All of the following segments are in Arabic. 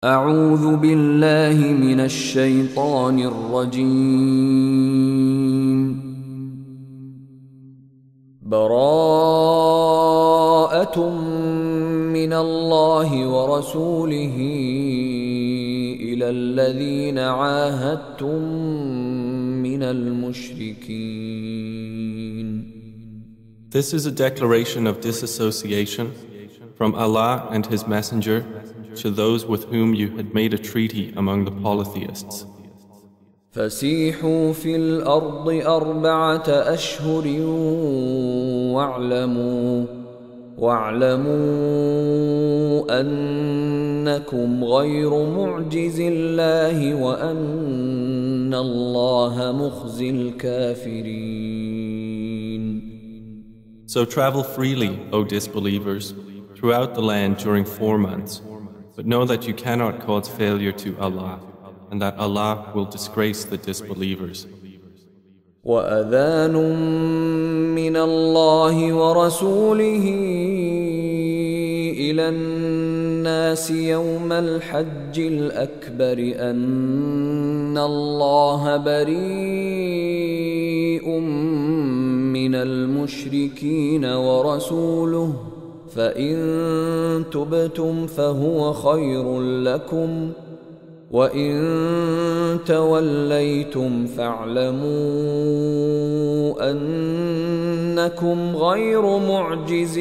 أعوذ بالله من الشيطان الرجيم. براءة من الله ورسوله إلى الذين عاهدتم من المشركين. This is a declaration of disassociation from Allah and His Messenger to those with whom you had made a treaty among the polytheists. فسيحوا في الأرض 4 أشهر واعلموا أنكم غير معجز الله وأن الله مخزي الكافرين. So travel freely, O disbelievers, throughout the land during 4 months, but know that you cannot cause failure to Allah, and that Allah will disgrace the disbelievers. وأذان من الله ورسوله إلى الناس يوم الحج الأكبر أن الله بريء من المشركين ورسوله فإن تبتم فهو خير لكم وإن توليتم فاعلموا أنكم غير معجز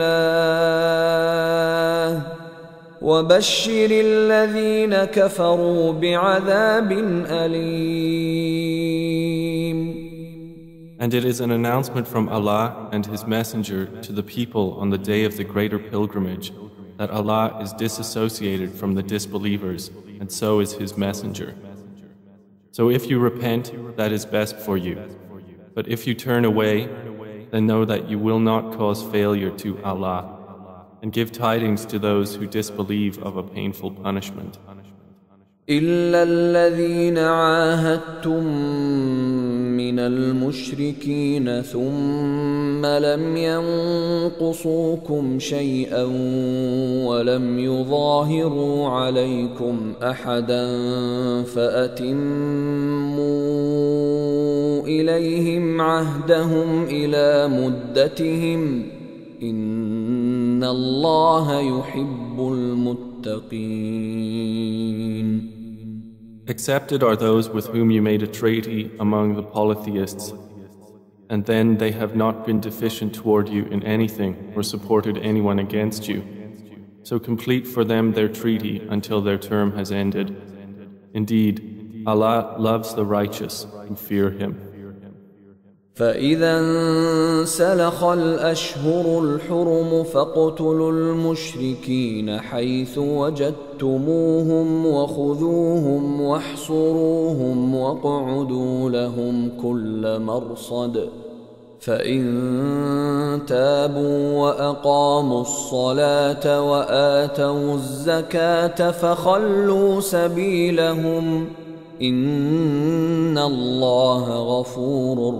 الله وبشر الذين كفروا بعذاب أليم. And it is an announcement from Allah and His Messenger to the people on the day of the greater pilgrimage that Allah is disassociated from the disbelievers, and so is His Messenger. So if you repent, that is best for you. But if you turn away, then know that you will not cause failure to Allah, and give tidings to those who disbelieve of a painful punishment. إلا الذين عاهدتم من المشركين ثم لم ينقصوكم شيئا ولم يظاهروا عليكم أحدا فأتموا إليهم عهدهم إلى مدتهم إن الله يحب المتقين. Accepted are those with whom you made a treaty among the polytheists, and then they have not been deficient toward you in anything or supported anyone against you. So complete for them their treaty until their term has ended. Indeed, Allah loves the righteous who fear Him. فإذا انسلخ الأشهر الحرم فاقتلوا المشركين حيث وجدتموهم وخذوهم واحصروهم واقعدوا لهم كل مرصد فإن تابوا وأقاموا الصلاة وآتوا الزكاة فخلوا سبيلهم إن الله غفور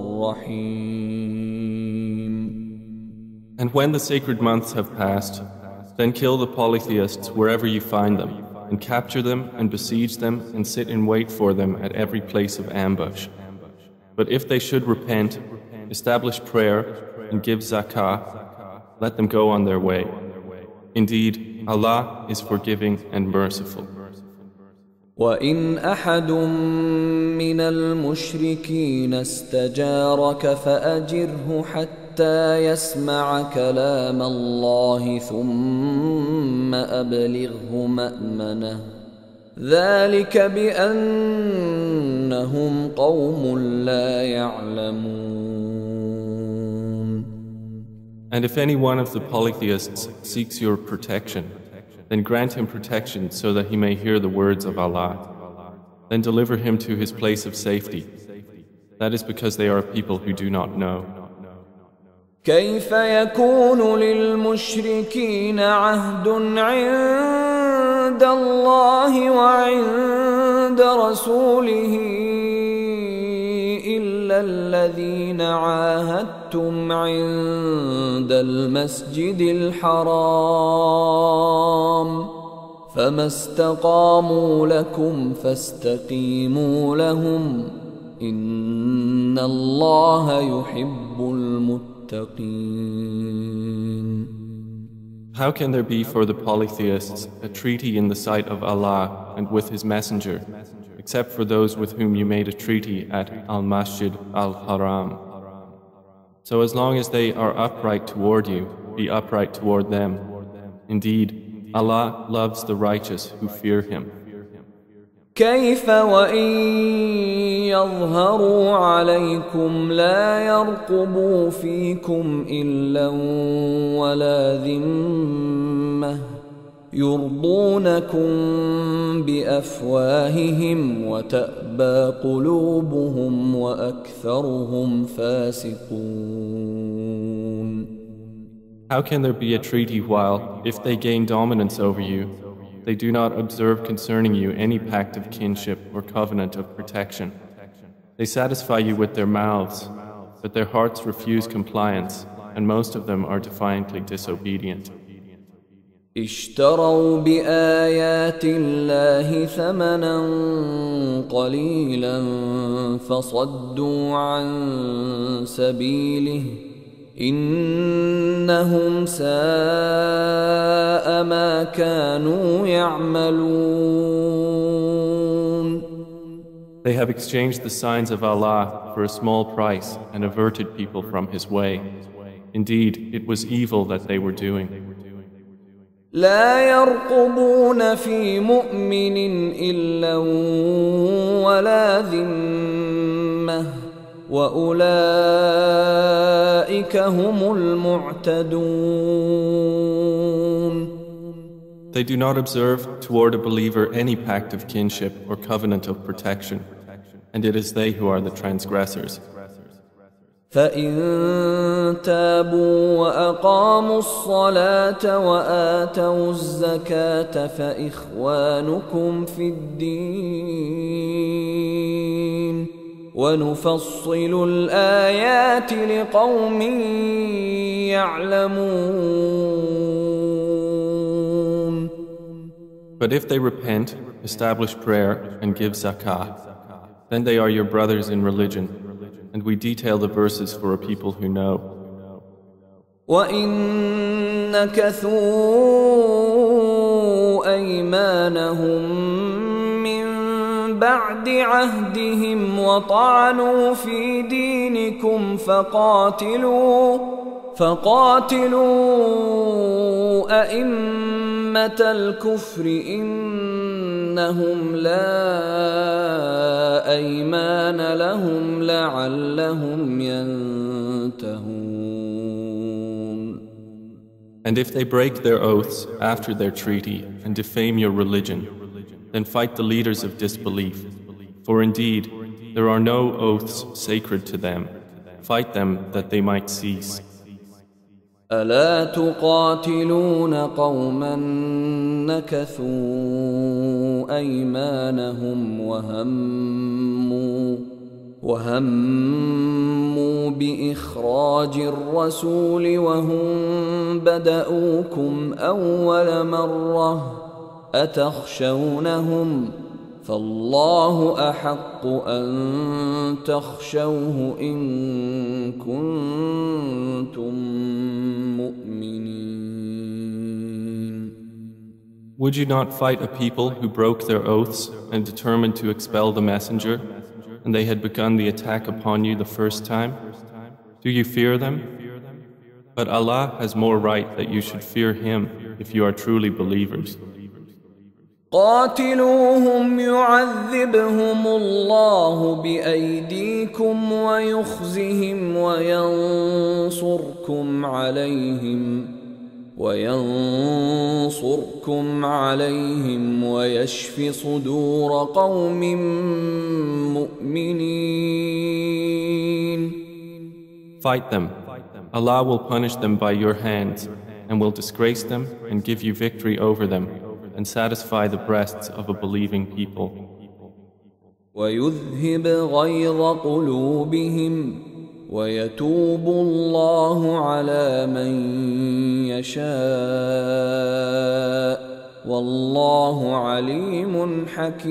رحيم. And when the sacred months have passed, then kill the polytheists wherever you find them, and capture them and besiege them and sit in wait for them at every place of ambush. But if they should repent, establish prayer, and give zakah, let them go on their way. Indeed, Allah is forgiving and merciful. وإن أحد من المشركين استجارك فأجره حتى يسمع كلام الله ثم أبلغه مأمنه ذلك بأنهم قوم لا يعلمون. And if any one of the polytheists seeks your protection, then grant him protection so that he may hear the words of Allah. Then deliver him to his place of safety. That is because they are a people who do not know. كيف يكون للمشركين عهد عند الله وعند رسوله إلا الذين عاهدتم عند المسجد الحرام فما استقاموا لكم فاستقيموا لهم إن الله يحب المتقين. How can there be for the polytheists a treaty in the sight of Allah and with His Messenger, except for those with whom you made a treaty at Al-Masjid Al-Haram? So as long as they are upright toward you, be upright toward them. Indeed, Allah loves the righteous who fear Him. كيف وإن يظهروا عليكم لا يرقبوا فيكم إلا ولا ذمة يرضونكم بأفواههم وتأبى قلوبهم وأكثرهم فاسقون. How can there be a treaty while, if they gain dominance over you, they do not observe concerning you any pact of kinship or covenant of protection? They satisfy you with their mouths, but their hearts refuse compliance, and most of them are defiantly disobedient. اشتروا بآيات الله ثمنا قليلا فصدوا عن سبيله إنهم ساء ما كانوا يعملون. They have exchanged the signs of Allah for a small price and averted people from His way. Indeed, it was evil that they were doing. لا يرقبون في مؤمن إلا ولا ذمة وأولئك هم المعتدون. They do not observe toward a believer any pact of kinship or covenant of protection, and it is they who are the transgressors. فإن تابوا وأقاموا الصلاة وآتوا الزكاة فإخوانكم في الدين ونفصل الآيات لقوم يعلمون. But if they repent, establish prayer, and give zakah, then they are your brothers in religion, and we detail the verses for a people who know. وَإِن نَكَثُوا أَيْمَانَهُم مِّن بَعْدِ عَهْدِهِمْ وَطَعَنُوا فِي دِينِكُمْ فقاتلوا أئمة الكفر إنهم لا أيمان لهم لعلهم ينتهون. And if they break their oaths after their treaty and defame your religion, then fight the leaders of disbelief. For indeed, there are no oaths sacred to them. Fight them that they might cease. ألا تقاتلون قوما نكثوا أيمانهم وهموا بإخراج الرسول وهم بدؤوكم أول مرة أتخشونهم فالله أحق أن تخشوه إن كنتم مؤمنين. Would you not fight a people who broke their oaths and determined to expel the messenger, and they had begun the attack upon you the first time? Do you fear them? But Allah has more right that you should fear Him if you are truly believers. قاتلوهم يعذبهم الله بأيديكم ويخزهم وينصركم عليهم ويشف صدور قوم مؤمنين. Fight them. Allah will punish them by your hands and will disgrace them and give you victory over them and satisfy the breasts of a believing people. وَيُذْهِبْ غَيْظَ قُلُوبِهِمْ وَيَتُوبُ اللَّهُ عَلَى مَن يَشَاءُ والله عليم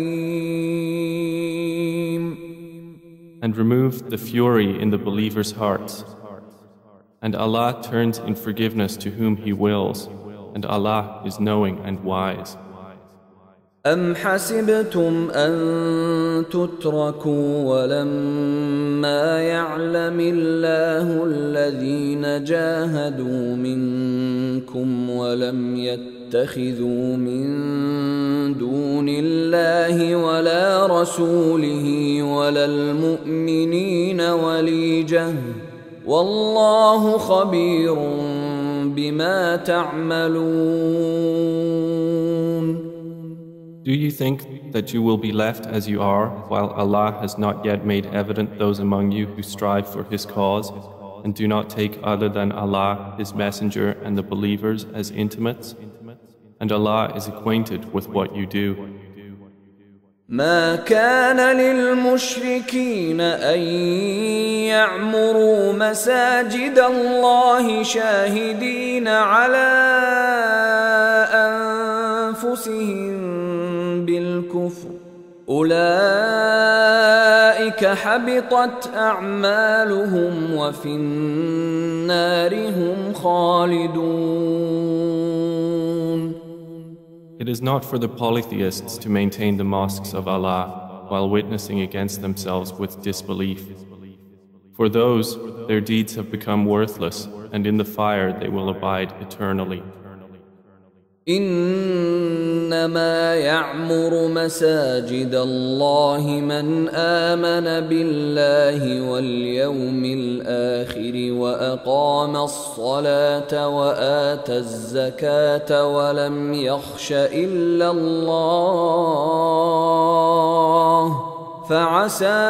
حكيم. And removed the fury in the believers' hearts. And Allah turns in forgiveness to whom He wills, and Allah is knowing and wise. أم حسبتم أن تتركوا ولما يعلم الله الذين جاهدوا منكم ولم يتخذوا من دون الله ولا رسوله ولا المؤمنين وليجة والله خبير بما تعملون. Do you think that you will be left as you are while Allah has not yet made evident those among you who strive for His cause and do not take other than Allah, His Messenger and the believers as intimates? And Allah is acquainted with what you do. ما كان للمشركين أن يعمروا مساجد الله شاهدين على أنفسهم بالكفر أولئك حبطت أعمالهم وفي النار هم خالدون. It is not for the polytheists to maintain the mosques of Allah while witnessing against themselves with disbelief. For those, their deeds have become worthless, and in the fire they will abide eternally. إنما يعمر مساجد الله من آمن بالله واليوم الآخر وأقام الصلاة وآتى الزكاة ولم يخش إلا الله فعسى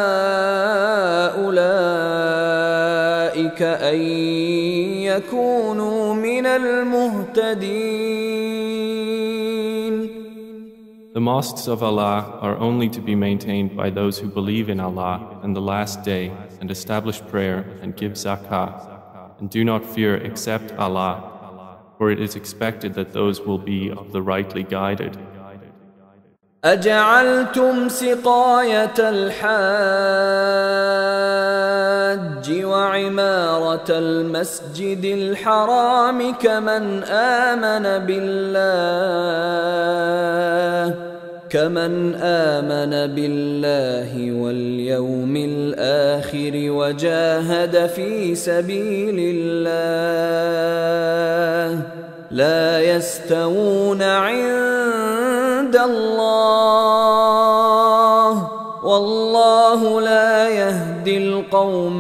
أولئك أن يكونوا من المهتدين. The mosques of Allah are only to be maintained by those who believe in Allah and the last day and establish prayer and give zakah and do not fear except Allah, for it is expected that those will be of the rightly guided. أجعلتم سقاية الحاج وعمارة المسجد الحرام كمن آمن بالله واليوم الآخر وجاهد في سبيل الله لا يستوون عند الله والله لا يهدي القوم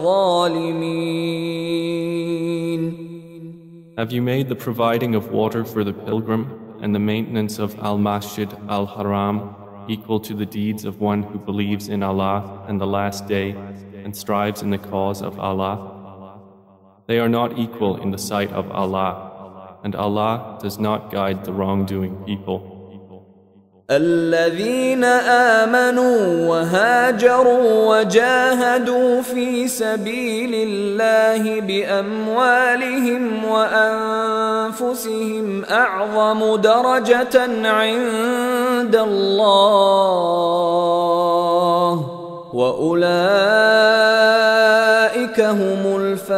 الظالمين. Have you made the providing of water for the pilgrim and the maintenance of Al-Masjid Al-Haram equal to the deeds of one who believes in Allah and the last day and strives in the cause of Allah? They are not equal in the sight of Allah, and Allah does not guide the wrongdoing people. الذين آمنوا وهاجروا وجاهدوا في سبيل الله بأموالهم وأنفسهم أعظم درجة عند الله وأولئك هم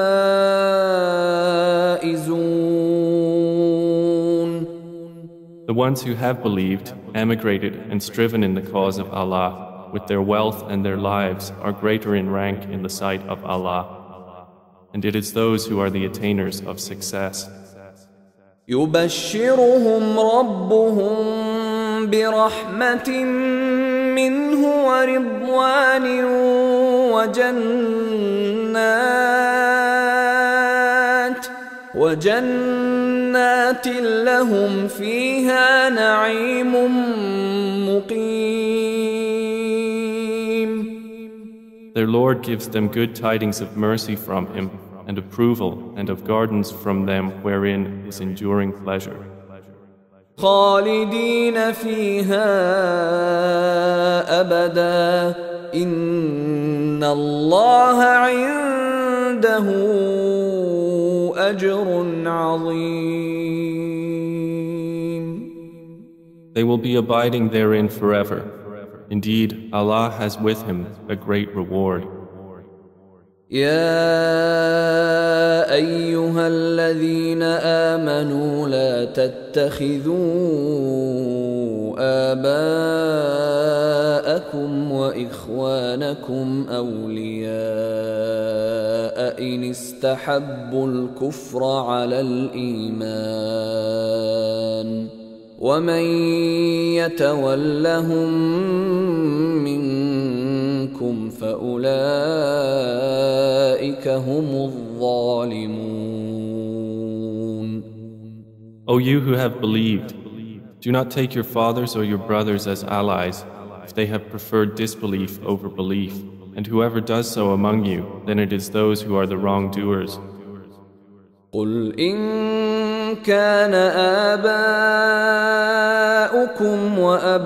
الفائزون. The ones who have believed, emigrated and striven in the cause of Allah with their wealth and their lives are greater in rank in the sight of Allah. And it is those who are the attainers of success. يبشرهم ربهم برحمة منه ورضوان وجنات لهم فيها نعيم مقيم. Their Lord gives them good tidings of mercy from Him and approval and of gardens from them wherein is enduring pleasure. خالدين فيها أبدا إن الله عنده أجر عظيم. They will be abiding therein forever. Indeed, Allah has with him a great reward. يا أيها الذين آمنوا لا تتخذوا آباءكم وإخوانكم أولياء إن استحبوا الكفر على الإيمان ومن يتولهم منكم فأولئك هم الظالمون. O you who have believed, do not take your fathers or your brothers as allies if they have preferred disbelief over belief, and whoever does so among you, then it is those who are the wrongdoers. قل إن كان آباؤكم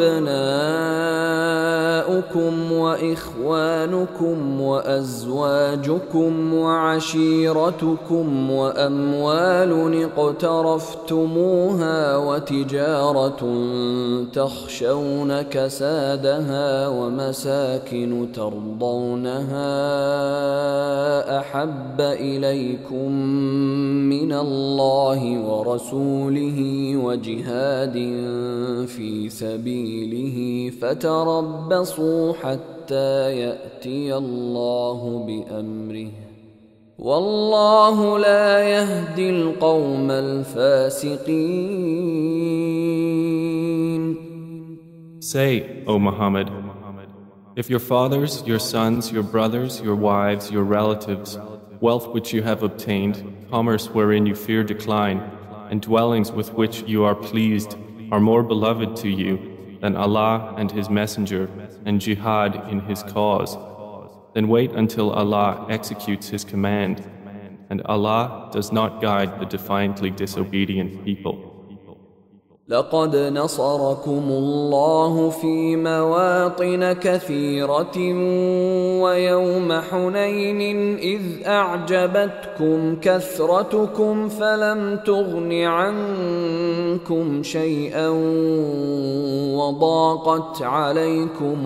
وأبناؤكم وإخوانكم وأزواجكم وعشيرتكم وأموال اقترفتموها وتجارة تخشون كسادها ومساكن ترضونها أحب إليكم من الله ورسوله وجهاد في سبيله فتربصوا حتى يأتي الله بأمره والله لا يهدي القوم الفاسقين. Say, O Muhammad, if your fathers, your sons, your brothers, your wives, your relatives, wealth which you have obtained, commerce wherein you fear decline, and dwellings with which you are pleased are more beloved to you than Allah and His Messenger and jihad in His cause, then wait until Allah executes His command, and Allah does not guide the defiantly disobedient people. لقد نصركم الله في مواطن كثيرة ويوم حنين إذ أعجبتكم كثرتكم فلم تغن عنكم شيئا وضاقت عليكم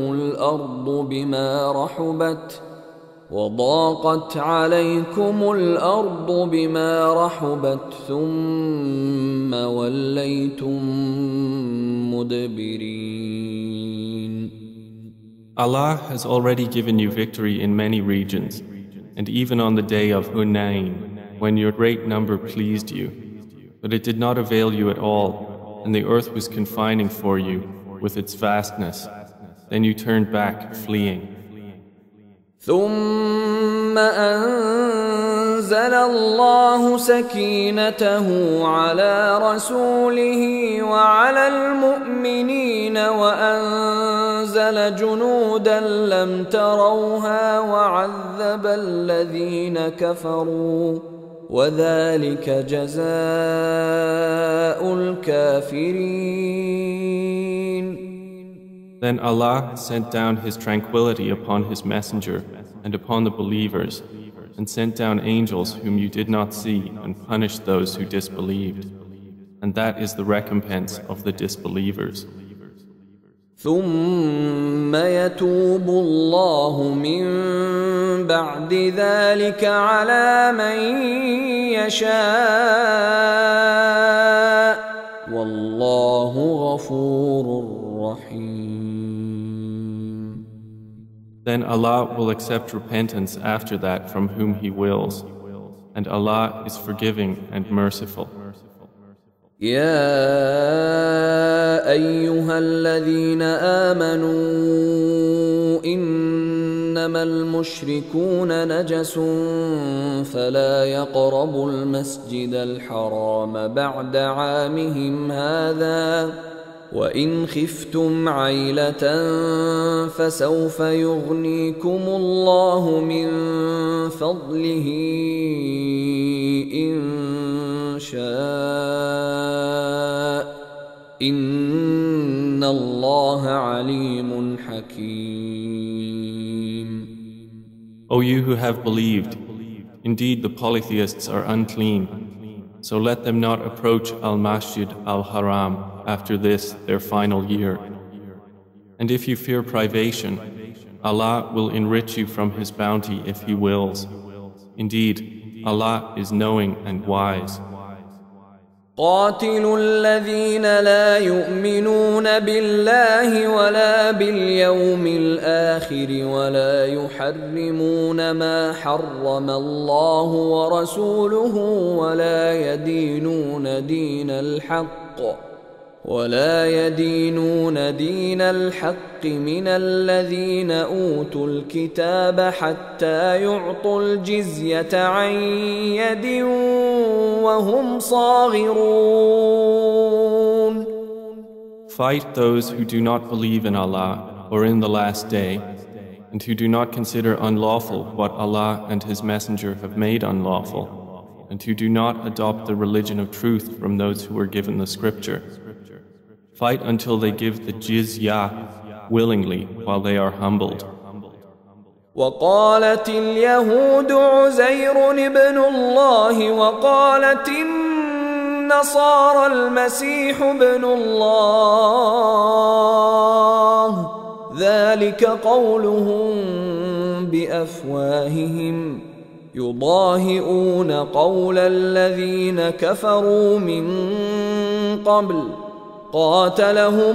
الأرض بما رحبت ثم وليتم مدبرين. Allah has already given you victory in many regions, and even on the day of Hunayn, when your great number pleased you, but it did not avail you at all, and the earth was confining for you with its vastness. Then you turned back, fleeing. ثم أنزل الله سكينته على رسوله وعلى المؤمنين وأنزل جنودا لم تروها وعذب الذين كفروا وذلك جزاء الكافرين. Then Allah sent down His tranquility upon His Messenger and upon the believers, and sent down angels whom you did not see, and punished those who disbelieved. And that is the recompense of the disbelievers. ثم يتوب الله من بعد ذلك على من يشاء والله غفور رحيم. Then Allah will accept repentance after that from whom He wills, and Allah is forgiving and merciful. يا أيها الذين آمنوا إنما المشركون نجس فلا يقربوا المسجد الحرام بعد عامهم هذا وإن خفتم عيلة فسوف يغنيكم الله من فضله إن شاء إن الله عليم حكيم. O you who have believed, indeed the polytheists are unclean, so let them not approach Al-Masjid Al-Haram after this their final year. And if you fear privation, Allah will enrich you from His bounty if He wills. Indeed, Allah is knowing and wise. قاتلوا الذين لا يؤمنون بالله ولا باليوم الآخر ولا يحرمون ما حرم الله ورسوله ولا يدينون دين الحق من الذين أوتوا الكتاب حتى يعطوا الجزية عن يد وهم صاغرون. Fight those who do not believe in Allah or in the last day, and who do not consider unlawful what Allah and His Messenger have made unlawful, and who do not adopt the religion of truth from those who were given the scripture. Fight until they give the jizyah willingly while they are humbled. وقالت اليهود عزير ابن الله وقالت النصارى المسيح ابن الله ذلك قولهم بأفواههم يضاهئون قول الذين كفروا من قبل قاتلهم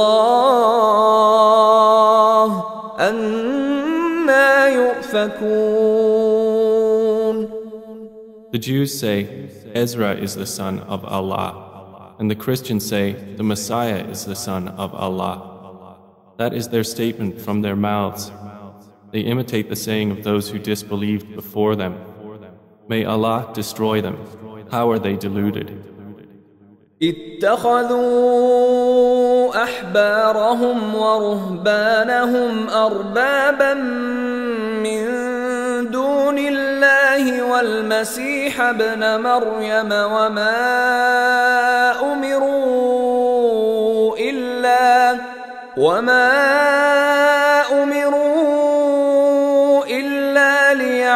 الله أنى يؤفكون. The Jews say, Ezra is the son of Allah, and the Christians say, the Messiah is the son of Allah. That is their statement from their mouths. They imitate the saying of those who disbelieved before them. May Allah destroy them. How are they deluded? اتخذوا أحبارهم ورهبانهم أربابا من دون الله والمسيح ابن مريم وما أمروا إلا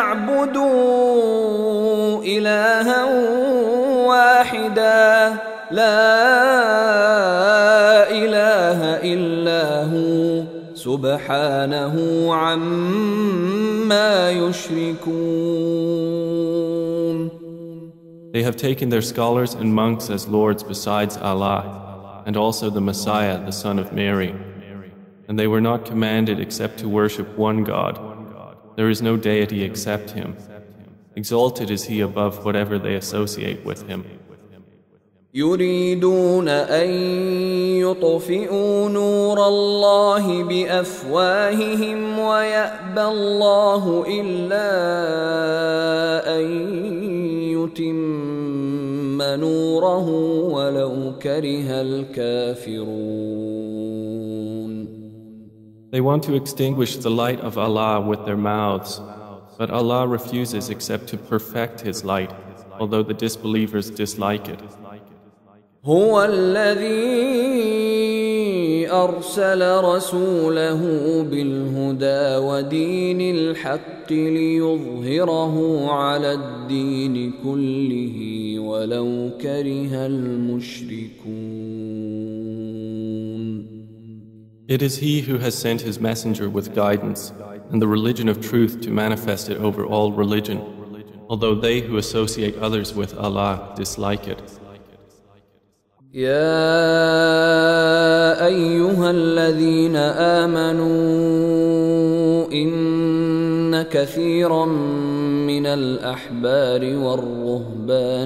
ليعبدوا إلها واحدا لا إله إلا هو سبحانه عما يشركون. They have taken their scholars and monks as lords besides Allah, and also the Messiah, the son of Mary. And they were not commanded except to worship one God. There is no deity except Him. Exalted is He above whatever they associate with Him. يريدون أن يطفئوا نور الله بأفواههم ويأبى الله إلا أن يتم نوره ولو كره الكافرون. They want to extinguish the light of Allah with their mouths, but Allah refuses except to perfect His light, although the disbelievers dislike it. هو الذي أرسل رسوله بالهدى ودين الحق ليظهره على الدين كله ولو كره المشركون. It is He who has sent His messenger with guidance and the religion of truth to manifest it over all religion, although they who associate others with Allah dislike it. يا أيها الذين آمنوا إن كثيرا من الأحبار والرهبان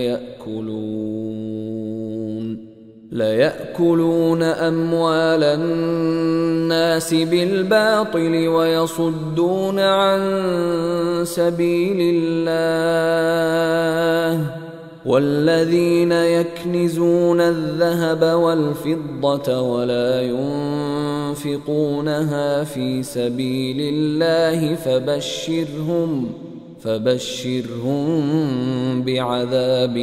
ليأكلون أموال الناس بالباطل ويصدون عن سبيل الله والذين يكنزون الذهب والفضة ولا ينفقونها في سبيل الله فبشرهم بعذاب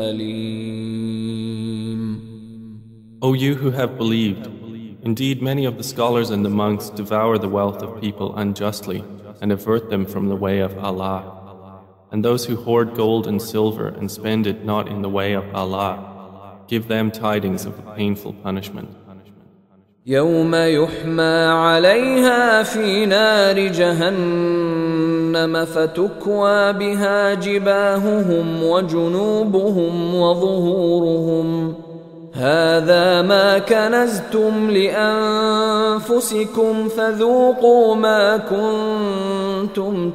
أليم. O you who have believed, indeed many of the scholars and the monks devour the wealth of people unjustly and avert them from the way of Allah. And those who hoard gold and silver and spend it not in the way of Allah, give them tidings of a painful punishment. يوم يحمى عليها في نار جهنم فتكوى بها جباههم وجنوبهم وظهورهم هذا ما كنزتم لأنفسكم فذوقوا ما كنتم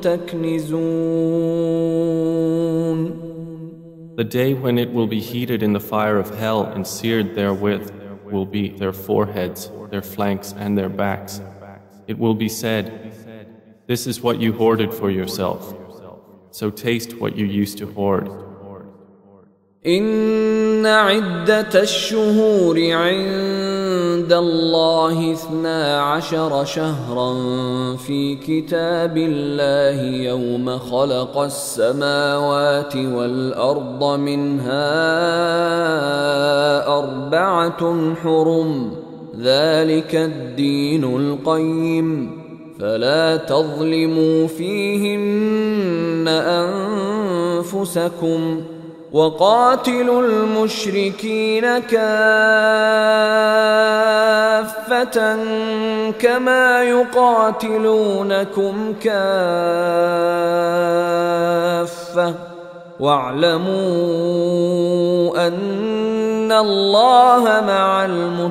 تكنزون. The day when it will be heated in the fire of hell and seared therewith will be their foreheads, their flanks, and their backs. It will be said, "This is what you hoarded for yourself. So taste what you used to hoard." إن عدة الشهور عند الله 12 شهرا في كتاب الله يوم خلق السماوات والأرض منها 4 حرم ذلك الدين القيم فلا تظلموا فيهن أنفسكم وقاتلوا المشركين كافة كما يقاتلونكم كافة واعلموا أن الله مع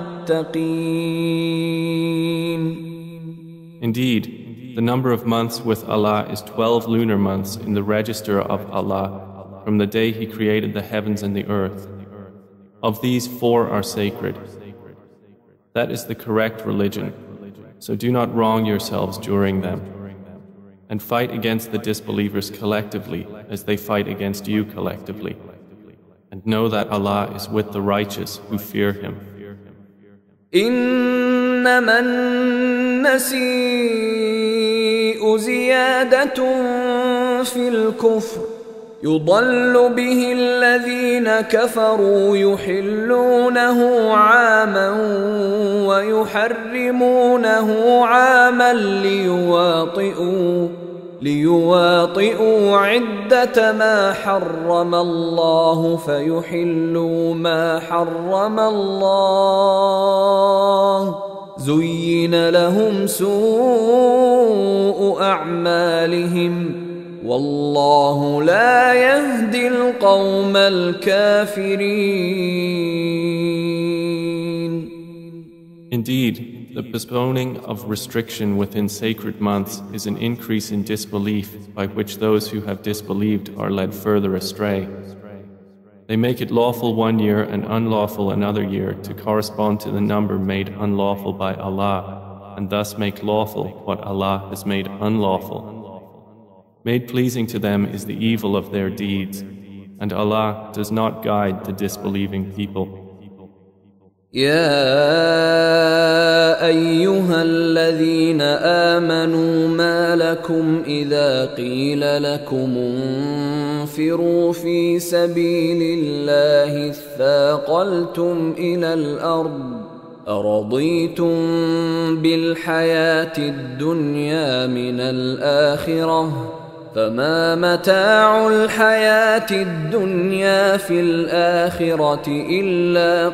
المتقين. Indeed, the number of months with Allah is 12 lunar months in the register of Allah from the day He created the heavens and the earth. Of these 4 are sacred. That is the correct religion, so do not wrong yourselves during them. And fight against the disbelievers collectively as they fight against you collectively. And know that Allah is with the righteous who fear Him. إنما النسيء زيادة في الكفر يضل به الذين كفروا يحلونه عاما ويحرمونه عاما ليواطئوا عدة ما حرم الله فيحلوا ما حرم الله زين لهم سوء أعمالهم والله لا يهدي القوم الكافرين. Indeed, the postponing of restriction within sacred months is an increase in disbelief by which those who have disbelieved are led further astray. They make it lawful one year and unlawful another year to correspond to the number made unlawful by Allah, and thus make lawful what Allah has made unlawful. Made pleasing to them is the evil of their deeds, and Allah does not guide the disbelieving people. يا أيها الذين آمنوا ما لكم إذا قيل لكم انفروا في سبيل الله اثاقلتم إلى الأرض أرضيتم بالحياة الدنيا من الآخرة فما متاع الحياة الدنيا في الآخرة إلا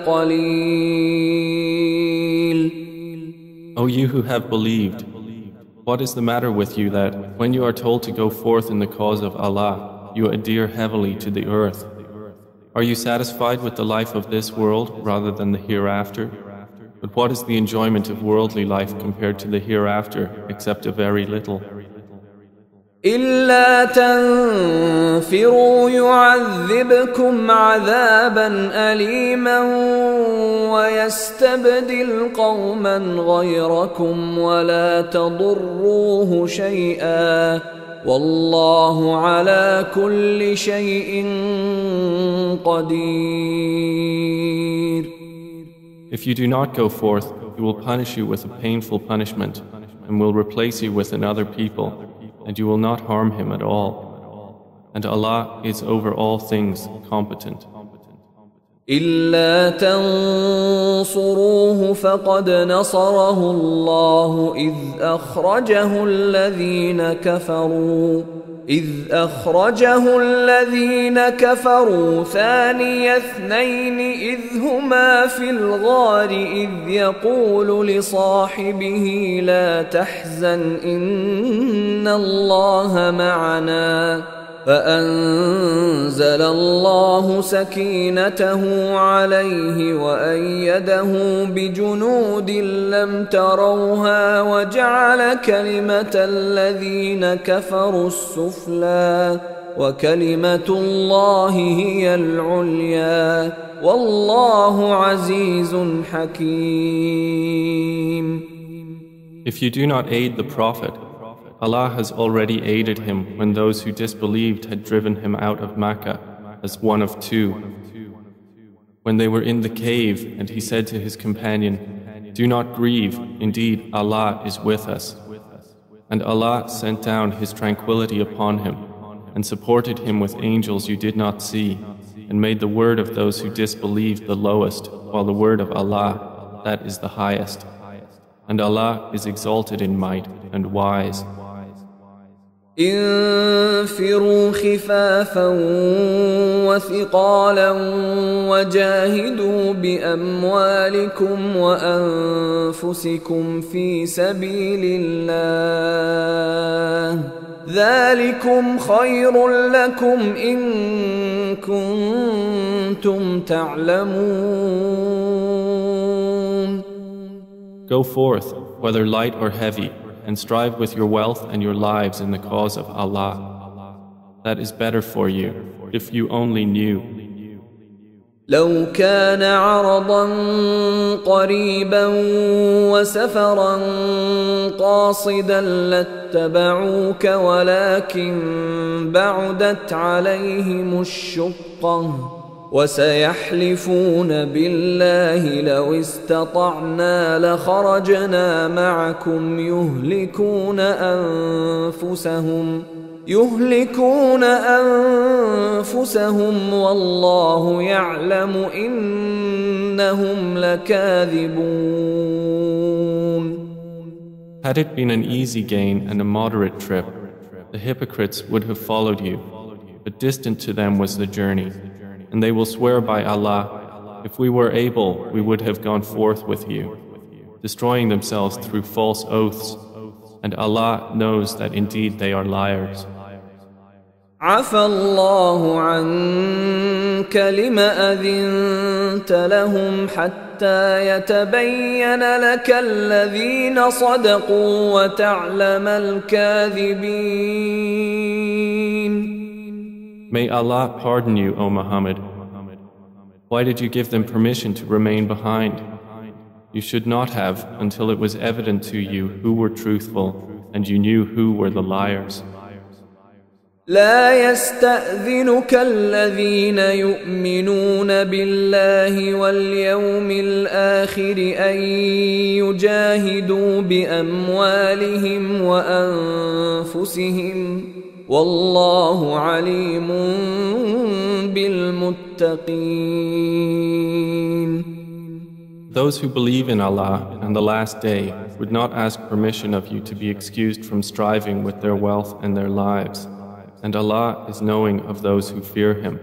قليل. O you who have believed, what is the matter with you that, when you are told to go forth in the cause of Allah, you adhere heavily to the earth? Are you satisfied with the life of this world rather than the hereafter? But what is the enjoyment of worldly life compared to the hereafter, except a very little? إلا تنفروا يعذبكم عذابا أليما ويستبدل قوما غيركم ولا تضروه شيئا والله على كل شيء قدير. If you do not go forth, He will punish you with a painful punishment and will replace you with another people, and you will not harm him at all. And Allah is over all things competent. إلا تنصروه فقد نصره الله إذ أخرجه الذين كفروا إذ أخرجه الذين كفروا ثاني اثنين إذ هما في الغار إذ يقول لصاحبه لا تحزن إن الله معنا فأنزل الله سكينته عليه وأيده بجنود لم تروها وجعل كلمة الذين كفروا السفلى وكلمة الله هي العليا والله عزيز حكيم. If you do not aid the Prophet, Allah has already aided him when those who disbelieved had driven him out of Makkah as one of two. When they were in the cave and he said to his companion, "Do not grieve, indeed Allah is with us." And Allah sent down His tranquility upon him and supported him with angels you did not see and made the word of those who disbelieved the lowest while the word of Allah, that is the highest. And Allah is exalted in might and wise. انفروا خفافا وثقالا وجاهدوا بأموالكم وأنفسكم في سبيل الله ذلكم خير لكم إن كنتم تعلمون. Go forth, whether light or heavy, and strive with your wealth and your lives in the cause of Allah. That is better for you, if you only knew. لو كان عرضا قريبا وسفرا قاصدا لاتبعوك ولكن بعدت عليهم الشقة وسيحلفون بالله لو استطعنا لخرجنا معكم يهلكون أنفسهم والله يعلم إنهم لكاذبون. Had it been an easy gain and a moderate trip, the hypocrites would have followed you, but distant to them was the journey. And they will swear by Allah, if we were able, we would have gone forth with you, destroying themselves through false oaths, and Allah knows that indeed they are liars. عفى الله عنك لما أذنت لهم حتى يتبين لك الذين صدقوا وتعلم الكاذبين. May Allah pardon you, O Muhammad. Why did you give them permission to remain behind? You should not have until it was evident to you who were truthful and you knew who were the liars. لا يستأذنك الذين يؤمنون بالله واليوم الآخر أن يجاهدوا بأموالهم وأنفسهم والله عليم بالمتقين. Those who believe in Allah and the last day would not ask permission of you to be excused from striving with their wealth and their lives, and Allah is knowing of those who fear Him.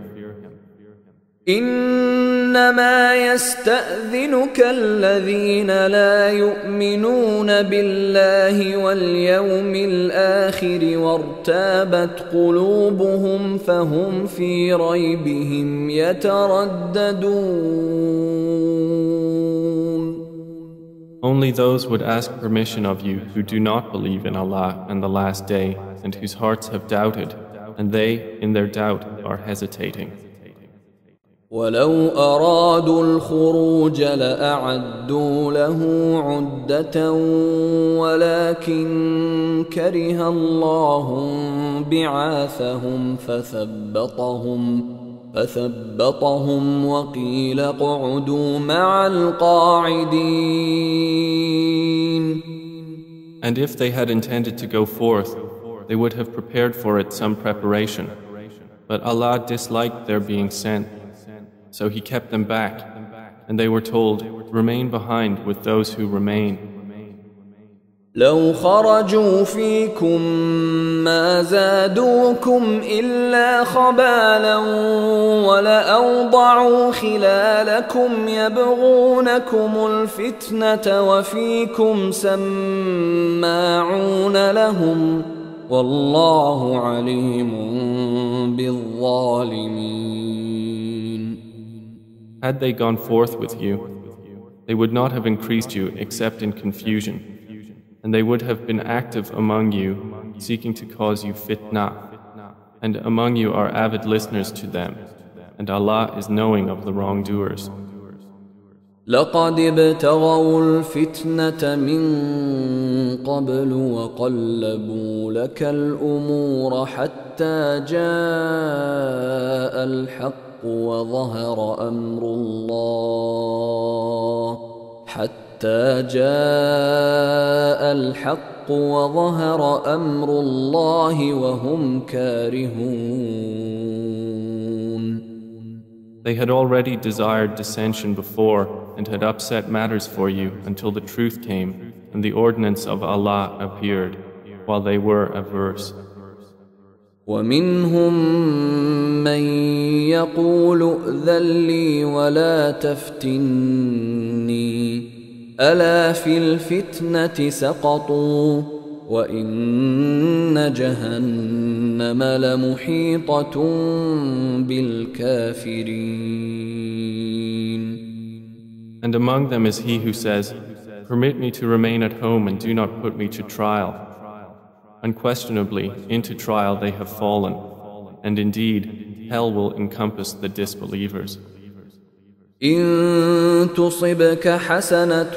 إنما يستأذنك الذين لا يؤمنون بالله واليوم الآخر وارتابت قلوبهم فهم في ريبهم يترددون. Only those would ask permission of you who do not believe in Allah and the last day and whose hearts have doubted, and they, in their doubt, are hesitating. ولو أرادوا الخروج لأعدوا له عدة ولكن كره الله بعاثهم فثبطهم وقيل اقعدوا مع القاعدين. And if they had intended to go forth, they would have prepared for it some preparation. But Allah disliked their being sent. So He kept them back, and they were told, remain behind with those who remain. لو خرجوا فيكم ما زادوكم إلا خبالا ولأوضعوا خلالكم يبغونكم الفتنة وفيكم سماعون لهم والله عليم بالظالمين. Had they gone forth with you, they would not have increased you except in confusion, and they would have been active among you, seeking to cause you fitna, and among you are avid listeners to them, and Allah is knowing of the wrongdoers. لقد ابتغوا الفتنة من قبل وقلبوا لك الأمور حتى جاء الحق وظهر أمر الله وهم كارهون. They had already desired dissension before and had upset matters for you until the truth came and the ordinance of Allah appeared while they were averse. ومنهم من يقول ائذن لي ولا تفتني ألا في الفتنة سقطوا وإن جهنم لمحيطة بالكافرين. And among them is he who says, "Permit me to remain at home and do not put me to trial." Unquestionably, into trial they have fallen, and indeed, hell will encompass the disbelievers. إن تصبك حسنة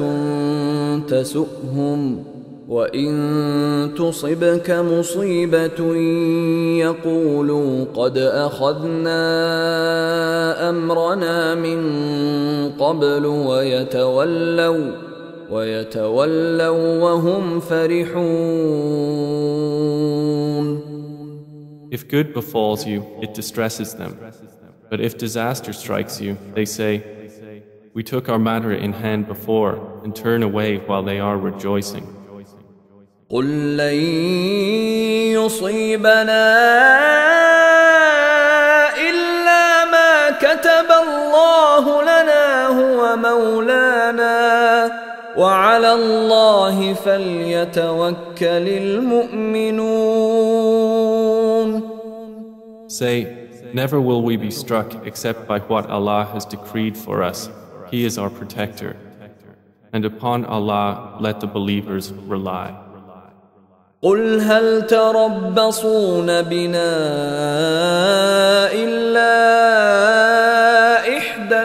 تسؤهم وإن تصبك مصيبة يقولوا قد أخذنا أمرنا من قبل ويتولوا وهم فرحون. If good befalls you, it distresses them. But if disaster strikes you, they say, "We took our matter in hand before," and turn away while they are rejoicing. قل لن يصيبنا إلا ما كتب الله لنا هو مولانا وعلى الله فليتوكل المؤمنون. Say, never will we be struck except by what Allah has decreed for us. He is our protector. And upon Allah let the believers rely. قل هل تربصون بنا إلا إحدى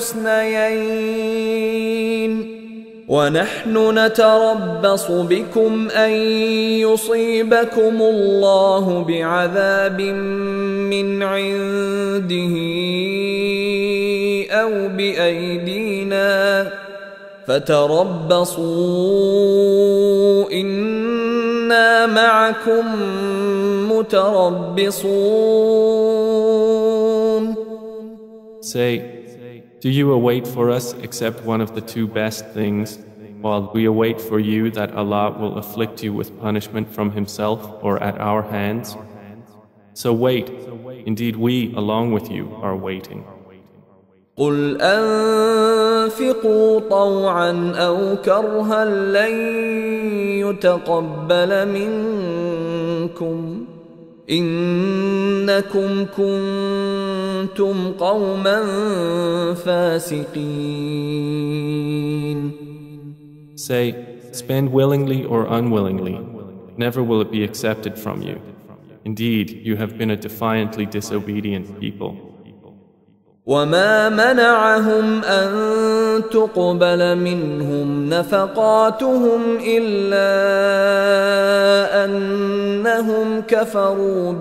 الحسنيين ونحن نتربص بكم أن يصيبكم الله بعذاب من عنده أو بأيدينا فتربصوا إنا معكم متربصون. Say, do you await for us except one of the two best things, while we await for you that Allah will afflict you with punishment from Himself or at our hands? So wait, indeed we along with you are waiting. قل أنفقوا طوعا أو كرها لن يتقبل منكم إنكم كنتم قوما فاسقين. Say, spend willingly or unwillingly, never will it be accepted from you. Indeed, you have been a defiantly disobedient people. وما منعهم أن تقبل منهم نفقاتهم إلا أنهم كفروا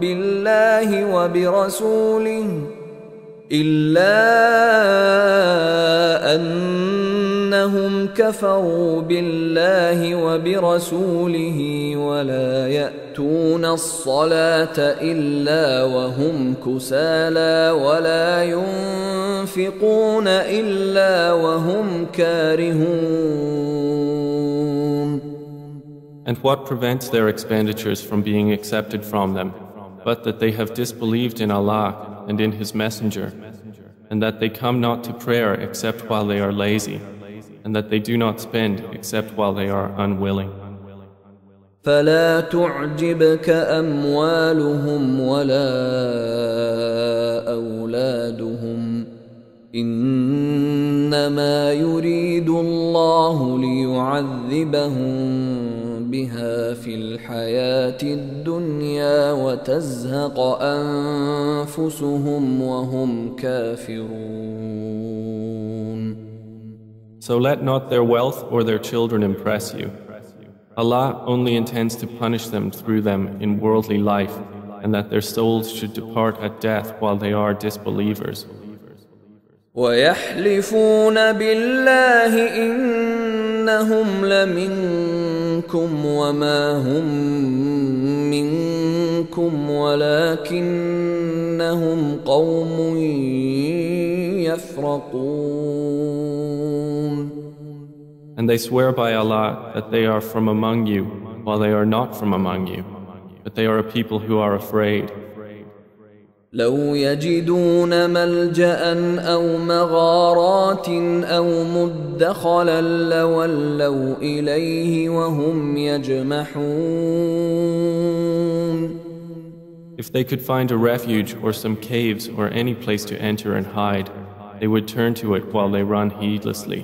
بالله وبرسوله ولا يأتون الصلاة إلا وهم كسالى ولا ينفقون إلا وهم كارهون. And what prevents their expenditures from being accepted from them, but that they have disbelieved in Allah and in His Messenger, and that they come not to prayer except while they are lazy, and that they do not spend except while they are unwilling. فلا تعجبك أموالهم ولا أولادهم إنما يريد الله ليعذبهم بها في الحياة الدنيا وتزهق أنفسهم وهم كافرون. So let not their wealth or their children impress you. Allah only intends to punish them through them in worldly life, and that their souls should depart at death while they are disbelievers. وَيَحْلِفُونَ بِاللَّهِ إِنَّهُمْ لَمِنكُمْ وَمَا هُمْ مِنكُمْ وَلَكِنَّهُمْ قَوْمٌ يَفْرَقُونَ. And they swear by Allah that they are from among you, while they are not from among you, but they are a people who are afraid. لو يجدون ملجأ أو مغارات أو مدخلا لولوا إليه وهم يجمحون. If they could find a refuge or some caves or any place to enter and hide, they would turn to it while they run heedlessly.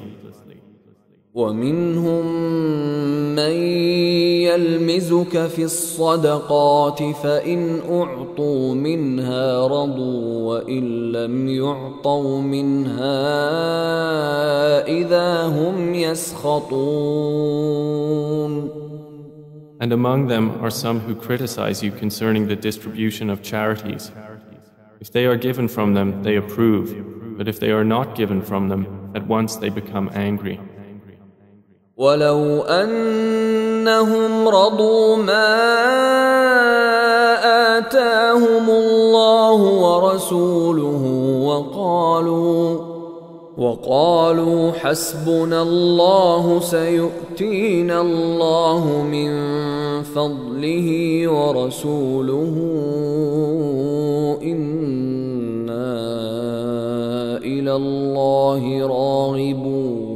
ومنهم من يلمزك في الصدقات فإن أعطوا منها رضوا وإن لم يعطوا منها إذا هم يسخطون. And among them are some who criticize you concerning the distribution of charities. If they are given from them, they approve, but if they are not given from them, at once they become angry. ولو أنهم رضوا ما آتاهم الله ورسوله وقالوا حسبنا الله سيؤتينا الله من فضله ورسوله إنا إلى الله راغبون.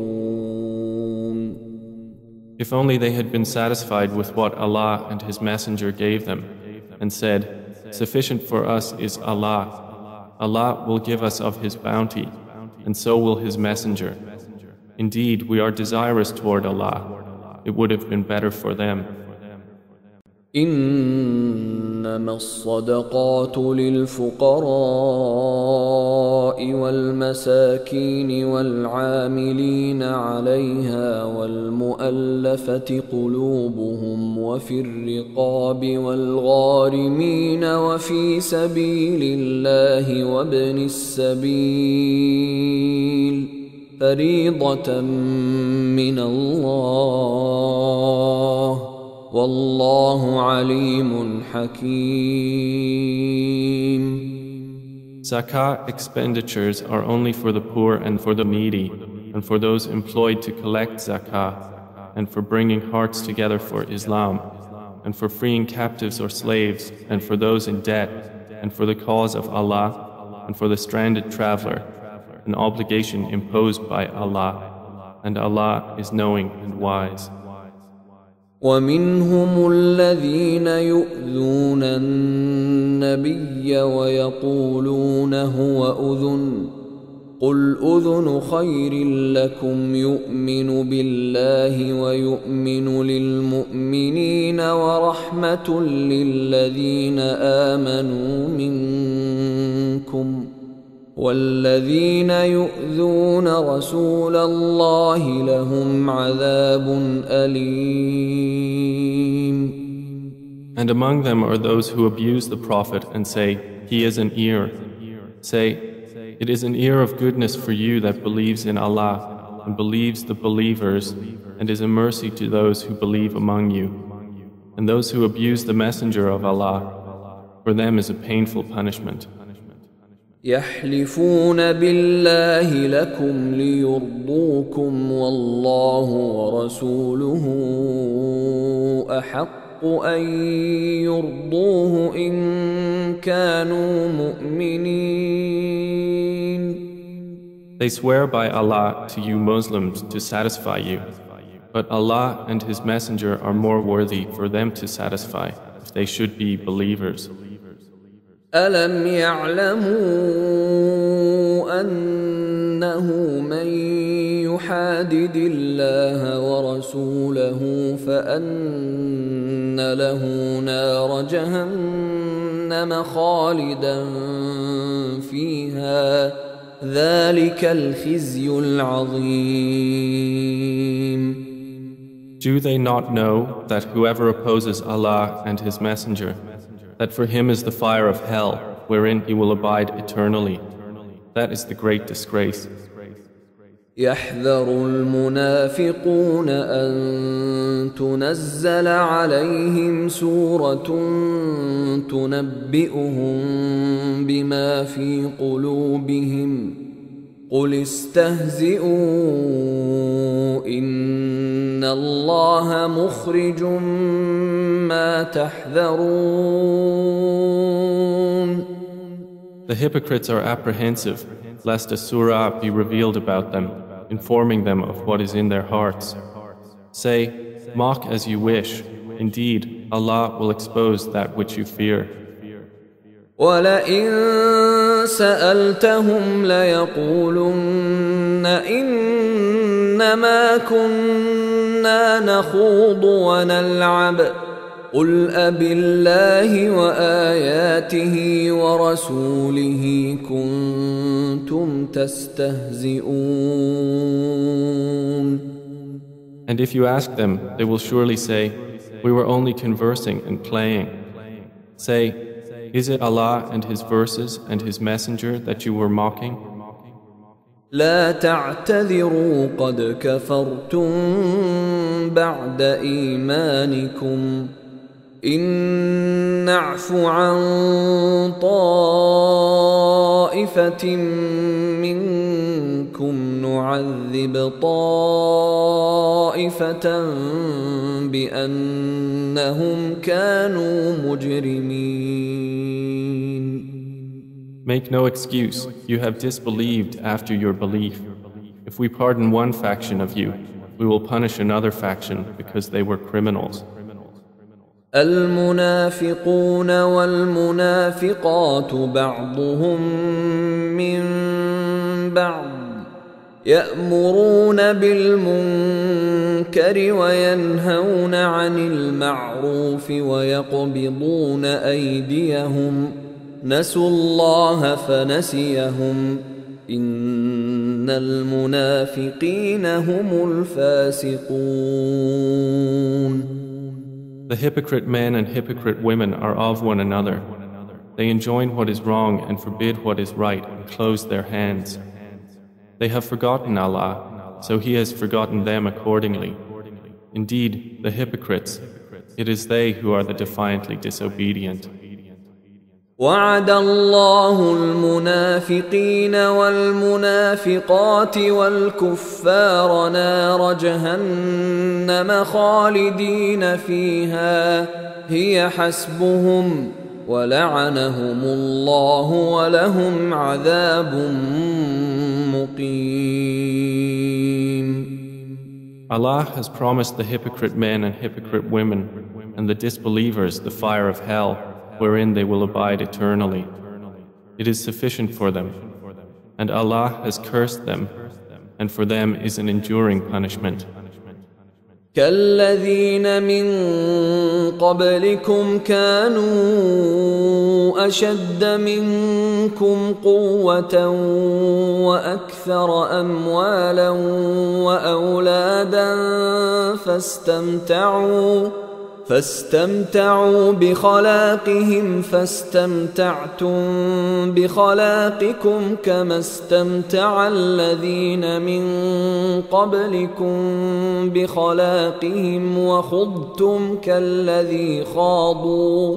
If only they had been satisfied with what Allah and His Messenger gave them, and said, "Sufficient for us is Allah. Allah will give us of His bounty, and so will His Messenger. Indeed, we are desirous toward Allah. It would have been better for them." إنما الصدقات للفقراء والمساكين والعاملين عليها والمؤلفة قلوبهم وفي الرقاب والغارمين وفي سبيل الله وابن السبيل فريضة من الله والله عليم حكيم. Zakah expenditures are only for the poor and for the needy, and for those employed to collect zakah, and for bringing hearts together for Islam, and for freeing captives or slaves, and for those in debt, and for the cause of Allah, and for the stranded traveler, an obligation imposed by Allah, and Allah is knowing and wise. ومنهم الذين يؤذون النبي ويقولون هو أذن قل أذن خير لكم يؤمن بالله ويؤمن للمؤمنين ورحمة للذين آمنوا منكم والذين يؤذون رسول الله لهم عذاب أليم. And among them are those who abuse the Prophet and say, "He is an ear." Say, "It is an ear of goodness for you that believes in Allah and believes the believers, and is a mercy to those who believe among you. And those who abuse the Messenger of Allah, for them is a painful punishment." يحلفون بالله لكم ليرضوكم والله ورسوله أحق أن يرضوه إن كانوا مؤمنين. They swear by Allah to you Muslims to satisfy you, but Allah and His Messenger are more worthy for them to satisfy if they should be believers. ألم يعلموا أنه من يحادد الله ورسوله فأن له نار جهنم خالدا فيها ذلك الخزي العظيم. Do they not know that whoever opposes Allah and His Messenger, that for him is the fire of hell, wherein he will abide eternally? That is the great disgrace. يحذر المنافقون أن تنزل عليهم سورة تنبئهم بما في قلوبهم قل استهزئوا إن الله مخرج ما تحذرون. The hypocrites are apprehensive lest a surah be revealed about them, informing them of what is in their hearts. Say, mock as you wish. Indeed, Allah will expose that which you fear. وَلَئِن سَأَلْتَهُمْ لَيَقُولُنَّ إِنَّمَا كُنَّا نَخُوضُ وَنَلْعَبُ قُلْ أَبِاللَّهِ وَآيَاتِهِ وَرَسُولِهِ كُنتُمْ تَسْتَهْزِئُونَ. And if you ask them, they will surely say, we were only conversing and playing. Say, is it Allah and His verses and His Messenger that you were mocking? لا تعتذروا قد كفرتم بعد إيمانكم إن نعف عن طائفة منكم نعذب طائفة بأنهم كانوا مجرمين. Make no excuse, you have disbelieved after your belief. If we pardon one faction of you, we will punish another faction because they were criminals. المنافقون والمنافقات بعضهم من بعض يأمرون بالمنكر وينهون عن المعروف ويقبضون أيديهم نسوا الله فنسيهم إن المنافقين هم الفاسقون. The hypocrite men and hypocrite women are of one another. They enjoin what is wrong and forbid what is right and close their hands. They have forgotten Allah, so He has forgotten them accordingly. Indeed, the hypocrites, it is they who are the defiantly disobedient. وعد الله المنافقين والمنافقات والكفار نار جهنم خالدين فيها هي حسبهم ولعنهم الله ولهم عذاب مقيم. Allah has promised the hypocrite men and hypocrite women and the disbelievers the fire of hell, wherein they will abide eternally. It is sufficient for them, and Allah has cursed them, and for them is an enduring punishment. كالذين من قبلكم كانوا أشد منكم قوة وأكثر أموالا وأولادا فاستمتعوا بخلاقهم فاستمتعتم بخلاقكم كما استمتع الذين من قبلكم بخلاقهم وخضتم كالذي خاضوا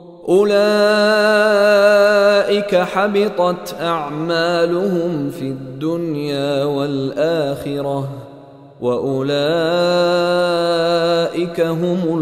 أولئك حبطت أعمالهم في الدنيا والآخرة وأولئك هم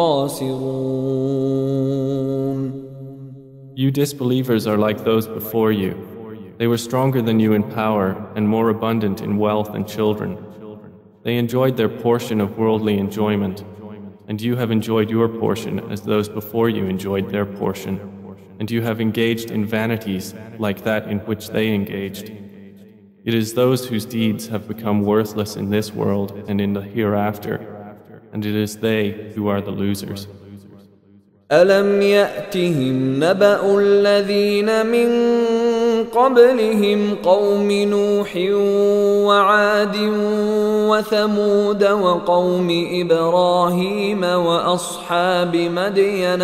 الخاسرون. You disbelievers are like those before you. They were stronger than you in power and more abundant in wealth and children. They enjoyed their portion of worldly enjoyment, and you have enjoyed your portion as those before you enjoyed their portion, and you have engaged in vanities like that in which they engaged. It is those whose deeds have become worthless in this world and in the hereafter, and it is they who are the losers. ألم يأتهم نبأ الذين من قبلهم قوم نوح وعاد وثمود وقوم إبراهيم وأصحاب مدين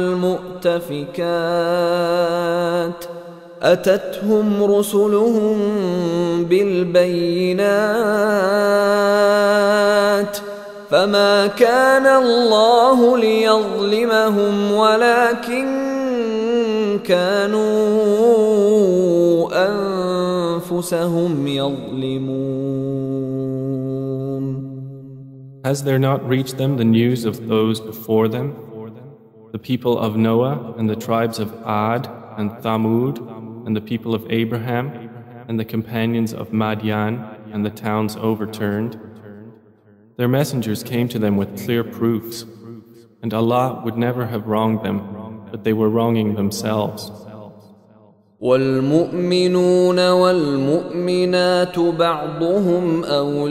والمؤتفكات أتتهم رسلهم بالبينات فما كان الله ليظلمهم ولكن كانوا أنفسهم يظلمون. Has there not reached them the news of those before them, the people of Noah and the tribes of Ad and Thamud and the people of Abraham and the companions of Madian and the towns overturned? Their messengers came to them with clear proofs, and Allah would never have wronged them, but they were wronging themselves. والمؤمنون والمؤمنات بعضهم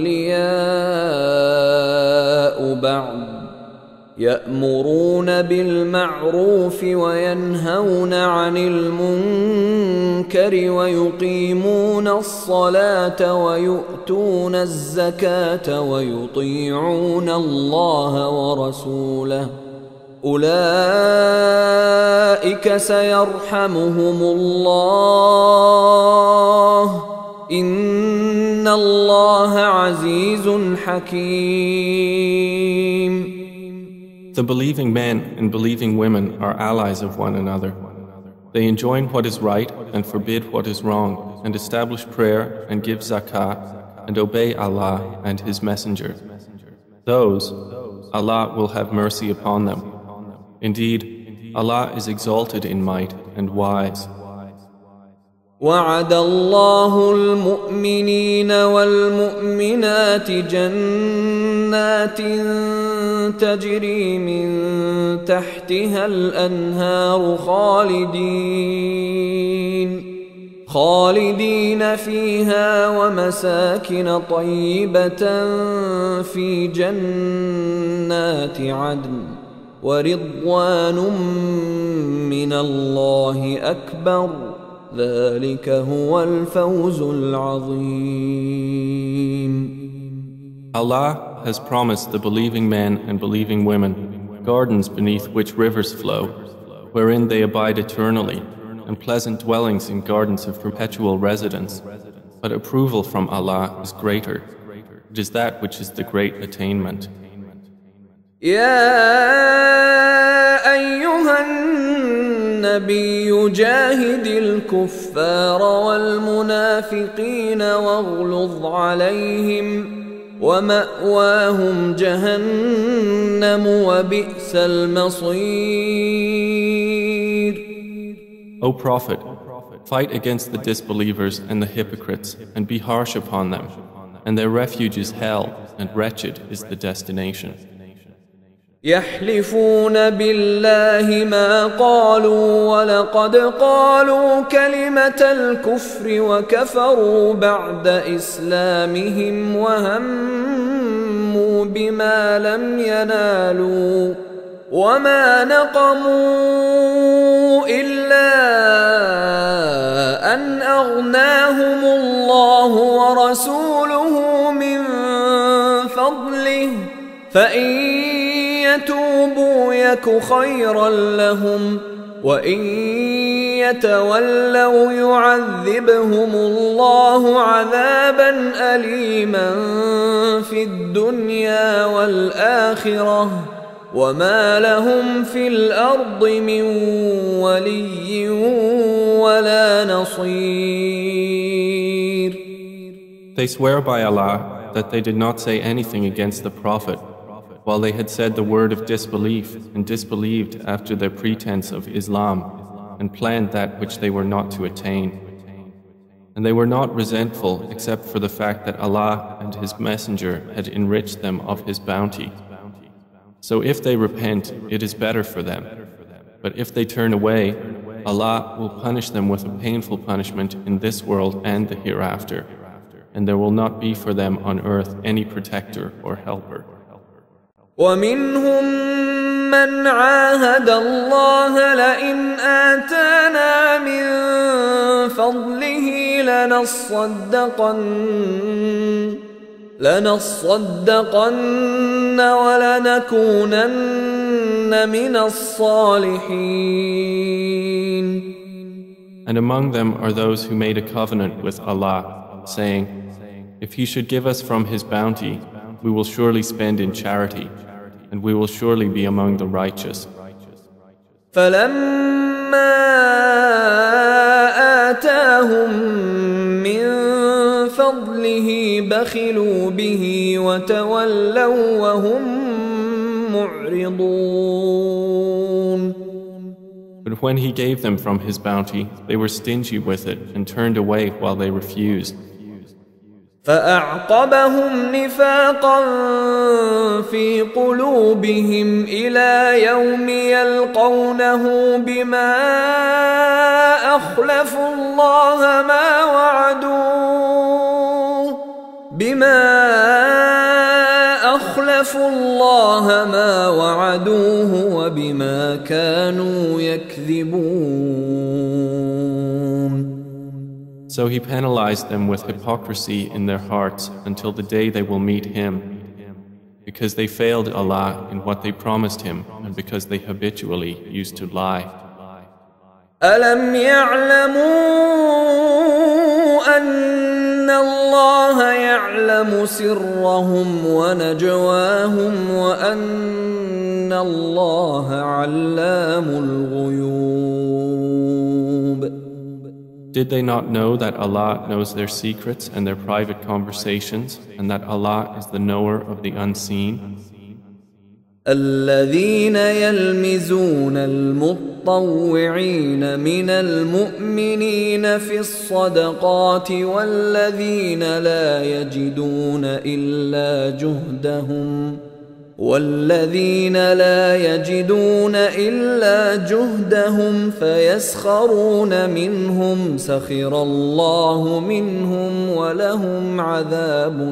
أولياء بعض يأمرون بالمعروف وينهون عن المنكر ويقيمون الصلاة ويؤتون الزكاة ويطيعون الله ورسوله أولئك سيرحمهم الله إن الله عزيز حكيم. The believing men and believing women are allies of one another. They enjoin what is right and forbid what is wrong, and establish prayer and give zakah, and obey Allah and His Messenger. Those, Allah will have mercy upon them. Indeed, Allah is exalted in might and wise. وعد الله المؤمنين والمؤمنات جنات تجري من تحتها الأنهار خالدين فيها ومساكن طيبة في جنات عدن ورضوان من الله أكبر ذلك هو الفوز العظيم. Allah has promised the believing men and believing women gardens beneath which rivers flow, wherein they abide eternally, and pleasant dwellings in gardens of perpetual residence. But approval from Allah is greater. It is that which is the great attainment. يا أيها النبي جاهد الكفار والمنافقين واغلظ عليهم ومأواهم جهنم وبئس المصير. O Prophet, fight against the disbelievers and the hypocrites and be harsh upon them, and their refuge is hell, and wretched is the destination. يحلفون بالله ما قالوا ولقد قالوا كلمة الكفر وكفروا بعد إسلامهم وهموا بما لم ينالوا وما نقموا إلا أن أغناهم الله ورسوله من فضله فإن يتوبوا يك خيرا لهم وإن يتولوا يعذبهم الله عذابا أليما في الدنيا والآخرة وما لهم في الأرض من ولي ولا نصير. They swear by Allah that they did not say anything against the Prophet, while they had said the word of disbelief and disbelieved after their pretense of Islam and planned that which they were not to attain. And they were not resentful except for the fact that Allah and His Messenger had enriched them of His bounty. So if they repent, it is better for them. But if they turn away, Allah will punish them with a painful punishment in this world and the hereafter, and there will not be for them on earth any protector or helper. وَمِنْهُمْ مَنْ عَاهَدَ اللَّهَ لَئِنْ آتَانَا مِنْ فَضْلِهِ لَنَصَّدَّقَنَّ وَلَنَكُونَنَّ مِنَ الصَّالِحِينَ. And among them are those who made a covenant with Allah, saying, if He should give us from His bounty, we will surely spend in charity, and we will surely be among the righteous. فَلَمَّا آتَاهُم مِّن فَضْلِهِ بَخِلُوا بِهِ وَتَوَلَّوْا وَهُم مُّعْرِضُونَ. But when He gave them from His bounty, they were stingy with it and turned away while they refused. فأعقبهم نفاقا في قلوبهم إلى يوم يلقونه بما أخلفوا الله ما وعدوه وبما كانوا يكذبون. So He penalized them with hypocrisy in their hearts until the day they will meet Him, because they failed Allah in what they promised Him and because they habitually used to lie. أَلَمْ يَعْلَمُوا أَنَّ اللَّهَ يَعْلَمُ سِرَّهُمْ وَنَجْوَاهُمْ وَأَنَّ اللَّهَ عَلَّامُ الْغُيُوبِ. Did they not know that Allah knows their secrets and their private conversations, and that Allah is the knower of the unseen? الذين يلمزون المطوعين من المؤمنين في الصدقات والذين لا يجدون إلا جهدهم فيسخرون منهم سخر الله منهم ولهم عذاب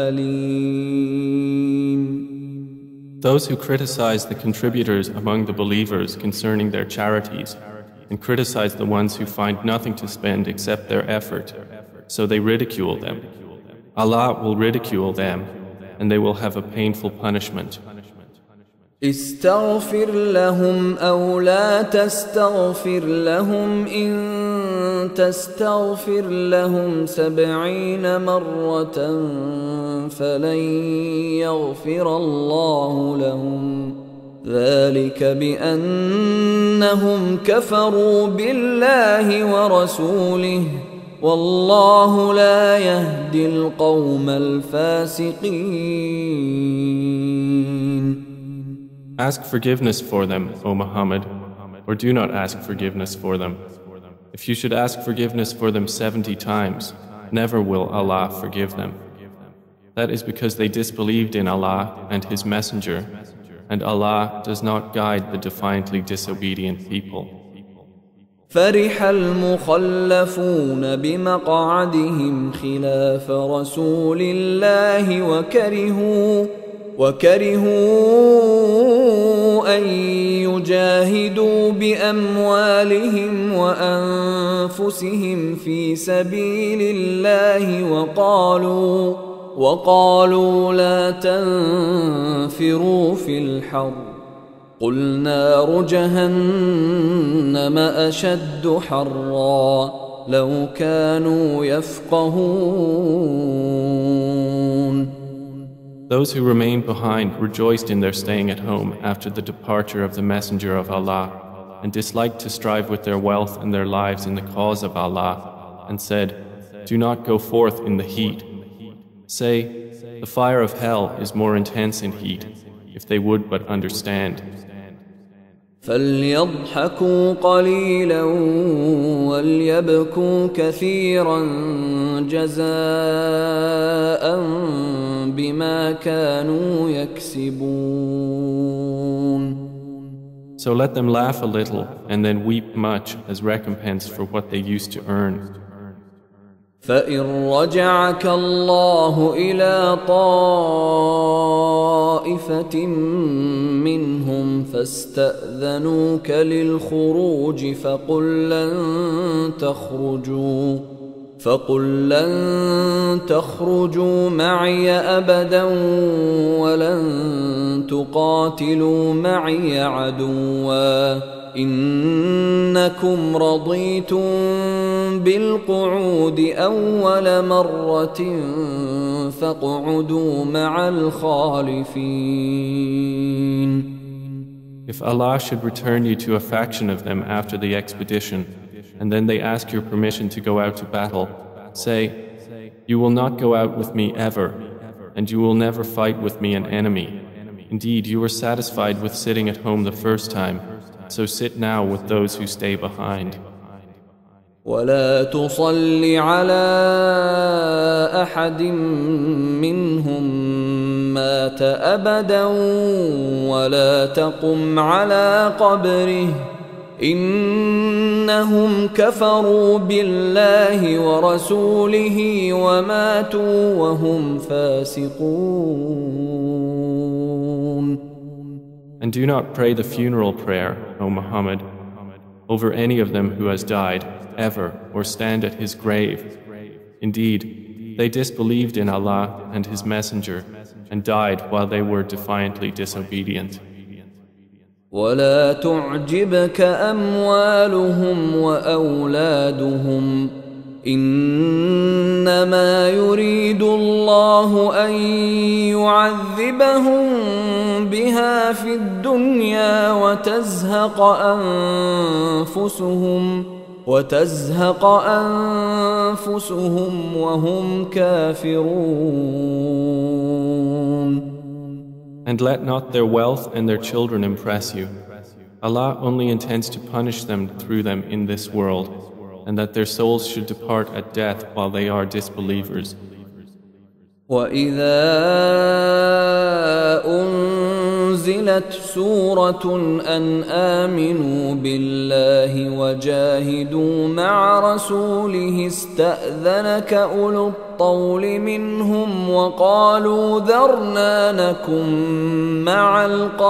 أليم. Those who criticize the contributors among the believers concerning their charities and criticize the ones who find nothing to spend except their effort, so they ridicule them. Allah will ridicule them, and they will have a painful punishment. استغفر لهم أو لا تستغفر لهم إن تستغفر لهم 70 مرة فلن يغفر الله لهم ذلك بأنهم كفروا بالله ورسوله والله لا يهدي القوم الفاسقين. Ask forgiveness for them, O Muhammad, or do not ask forgiveness for them. If you should ask forgiveness for them 70 times, never will Allah forgive them. That is because they disbelieved in Allah and His Messenger, and Allah does not guide the defiantly disobedient people. فرح المخلفون بمقعدهم خلاف رسول الله وكرهوا أن يجاهدوا بأموالهم وأنفسهم في سبيل الله وقالوا لا تنفروا في الحر قل نار جهنم أشد حرا لو كانوا يفقهون. Those who remained behind rejoiced in their staying at home after the departure of the Messenger of Allah, and disliked to strive with their wealth and their lives in the cause of Allah, and said, "Do not go forth in the heat. Say, the fire of hell is more intense in heat, if they would but understand. فليضحكوا قليلا وليبكوا كثيرا جزاء بما كانوا يكسبون. So let them laugh a little and then weep much as recompense for what they used to earn. فإن رجعك الله إلى طائفة منهم فاستأذنوك للخروج فقل لن تخرجوا معي أبدا ولن تقاتلوا معي عدوا إنكم رضيتم بالقعود أول مرة فاقعدوا مع الخالفين. If Allah should return you to a faction of them after the expedition, and then they ask your permission to go out to battle, say, you will not go out with me ever, and you will never fight with me an enemy. Indeed, you were satisfied with sitting at home the first time, so sit now with those who stay behind. ولا تصل على أحد منهم مات أبدا ولا تقم على قبره إنهم كفروا بالله ورسوله وماتوا وهم فاسقون. And do not pray the funeral prayer, O Muhammad, over any of them who has died, ever, or stand at his grave. Indeed, they disbelieved in Allah and His Messenger and died while they were defiantly disobedient. ولا تعجبك أموالهم وأولادهم إنما يريد الله أن يعذبهم بها في الدنيا وتزهق أنفسهم وهم كافرون. And let not their wealth and their children impress you. Allah only intends to punish them through them in this world, and that their souls should depart at death while they are disbelievers. وَإِذَا أُنزِلَتْ سُورَةٌ أَنْ آمِنُوا بِاللَّهِ وَجَاهِدُوا مَعَ رَسُولِهِ اسْتَأْذَنَكَ أُولُو الطَّوْلِ مِنْهُمْ وَقَالُوا ذَرْنَا نَكُنْ مَعَ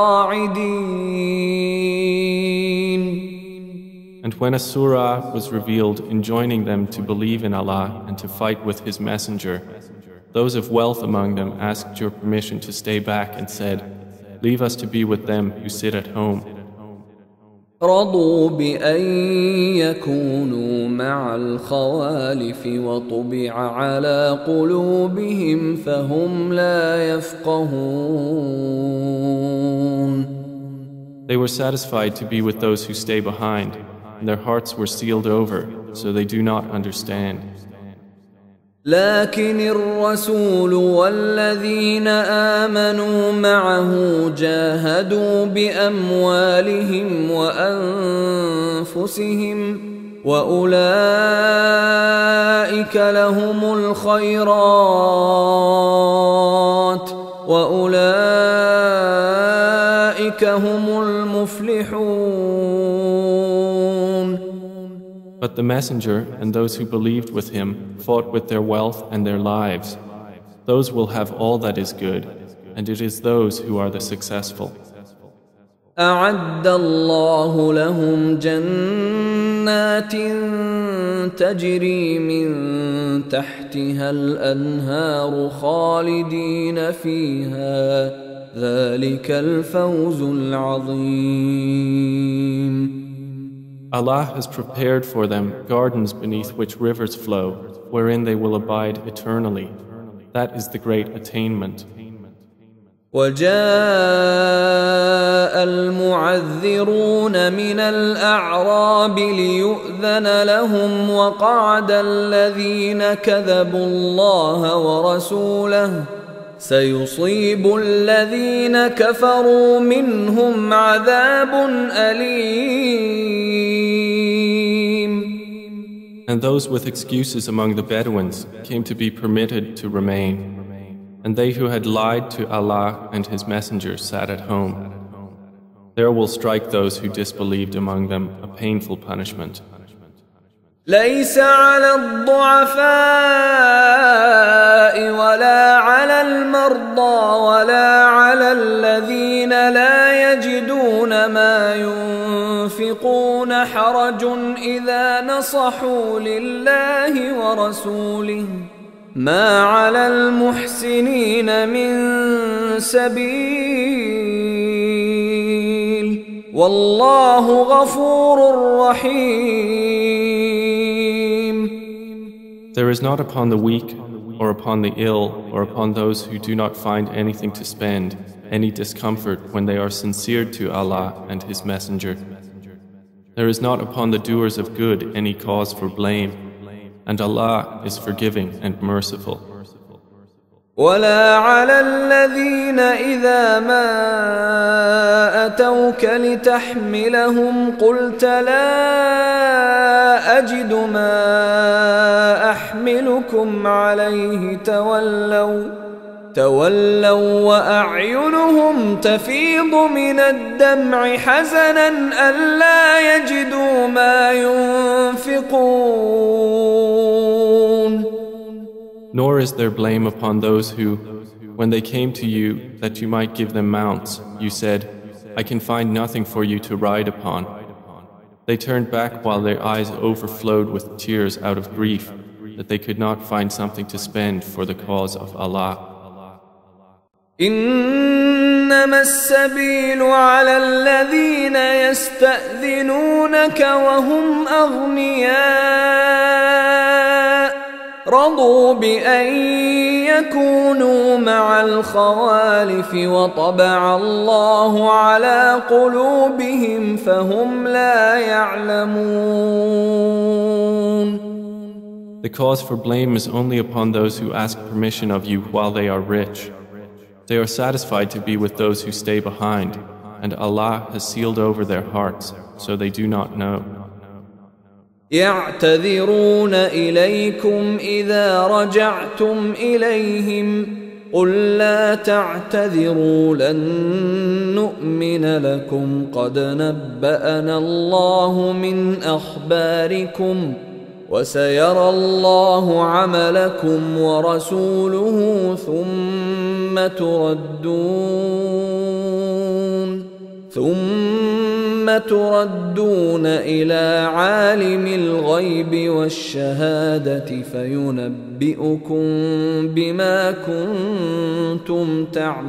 الْقَاعِدِينَ. And when a surah was revealed enjoining them to believe in Allah and to fight with His Messenger, those of wealth among them asked your permission to stay back and said, leave us to be with them who sit at home. رضوا بأن يكونوا مع الخوالف وطبع على قلوبهم فهم لا يفقهون. They were satisfied to be with those who stay behind, and their hearts were sealed over, so they do not understand. لكن الرسول والذين آمنوا معه جاهدوا بأموالهم وأنفسهم وأولئك لهم الخيرات وأولئك هم المفلحون. But the Messenger and those who believed with him fought with their wealth and their lives. Those will have all that is good, and it is those who are the successful. أعد الله لهم جنات تجري من تحتها الأنهار خالدين فيها ذلك الفوز العظيم. Allah has prepared for them gardens beneath which rivers flow, wherein they will abide eternally. That is the great attainment. وجاء المعذرون من الأعراب ليؤذن لهم وقعد الذين كذبوا الله ورسوله سيصيب الذين كفروا منهم عذاب أليم. And those with excuses among the Bedouins came to be permitted to remain. And they who had lied to Allah and His Messenger sat at home. There will strike those who disbelieved among them a painful punishment. ليس على الضعفاء ولا على المرضى ولا على الذين لا يجدون ما ينفقون حرج إذا نصحوا لله ورسوله ما على المحسنين من سبيل والله غفور رحيم. There is not upon the weak or upon the ill or upon those who do not find anything to spend any discomfort when they are sincere to Allah and His Messenger. There is not upon the doers of good any cause for blame, and Allah is forgiving and merciful. ولا على الذين إذا ما أتوك لتحملهم قلت لا أجد ما أحملكم عليه تولوا وأعينهم تفيض من الدمع حزنا ألا يجدوا ما ينفقون. Nor is there blame upon those who, when they came to you that you might give them mounts, you said, I can find nothing for you to ride upon. They turned back while their eyes overflowed with tears out of grief that they could not find something to spend for the cause of Allah. إنما السبيل على الذين يستأذنونك وهم أغنياء رضوا بأن يكونوا مع الخوالف وطبع الله على قلوبهم فهم لا يعلمون. The cause for blame is only upon those who ask permission of you while they are rich. They are satisfied to be with those who stay behind, and Allah has sealed over their hearts, so they do not know. يعتذرون إليكم إذا رجعتم إليهم قل لا تعتذروا لن نؤمن لكم قد نبأنا الله من أخباركم وسيرى الله عملكم ورسوله ثم تردون إلى عالم الغيب والشهادة فينبئكم بما كنتم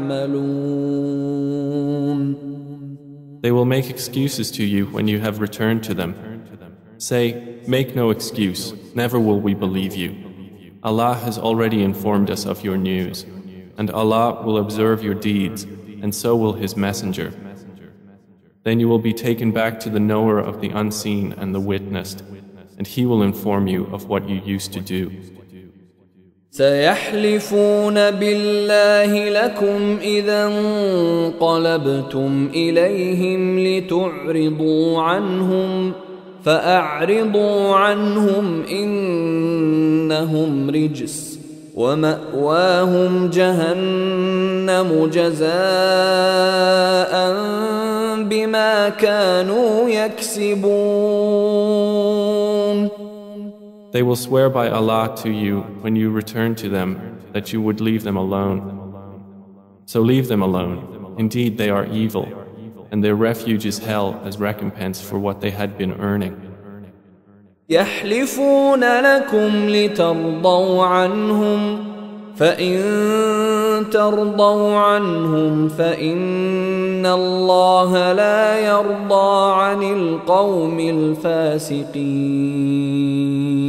تعملون. They will make excuses to you when you have returned to them. Say, make no excuse, never will we believe you. Allah has already informed us of your news, and Allah will observe your deeds, and so will His Messenger. Then you will be taken back to the knower of the unseen and the witnessed, and He will inform you of what you used to do. سيحلفون بالله لكم إذا انقلبتم إليهم لتعرضوا عنهم فأعرضوا عنهم إنهم رجس ومأواهم جهنم جزاء بما كانوا يكسبون. They will swear by Allah to you when you return to them that you would leave them alone. So leave them alone. Indeed, they are evil, and their refuge is hell as recompense for what they had been earning. يحلفون لكم لترضوا عنهم فإن ترضوا عنهم فإن الله لا يرضى عن القوم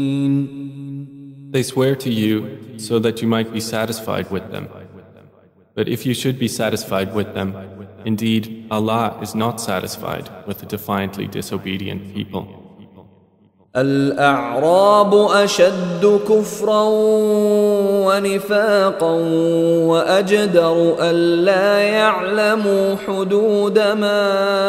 الفاسقين. They swear to you so that you might be satisfied with them. But if you should be satisfied with them, indeed Allah is not satisfied with the defiantly disobedient people. الأعراب أشد كفرا ونفاقا وأجدر ألا يعلموا حدود ما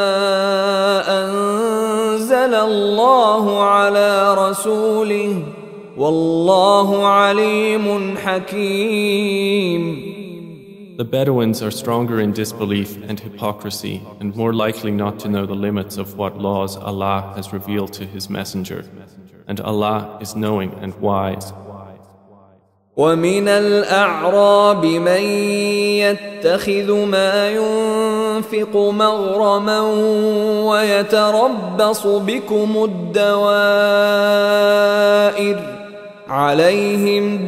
أنزل الله على رسوله والله عليم حكيم. The Bedouins are stronger in disbelief and hypocrisy and more likely not to know the limits of what laws Allah has revealed to His Messenger. And Allah is knowing and wise. ومن الأعراب من يتخذ ما ينفق مغرما ويتربص بكم الدوائر عليهم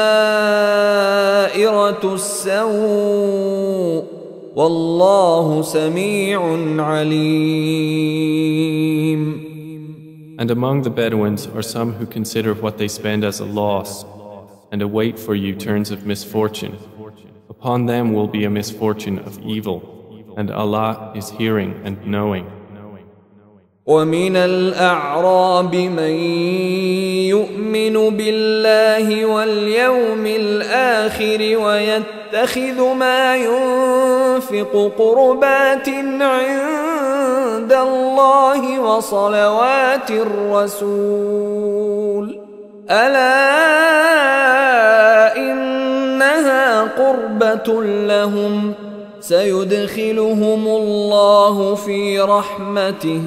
دائرة السوء والله سميع عليم. And among the Bedouins are some who consider what they spend as a loss and await for you turns of misfortune. Upon them will be a misfortune of evil, and Allah is hearing and knowing. ومن الأعراب من يؤمن بالله واليوم الآخر ويتخذ ما ينفق قربات عند الله وصلوات الرسول ألا إنها قربة لهم سيدخلهم الله في رحمته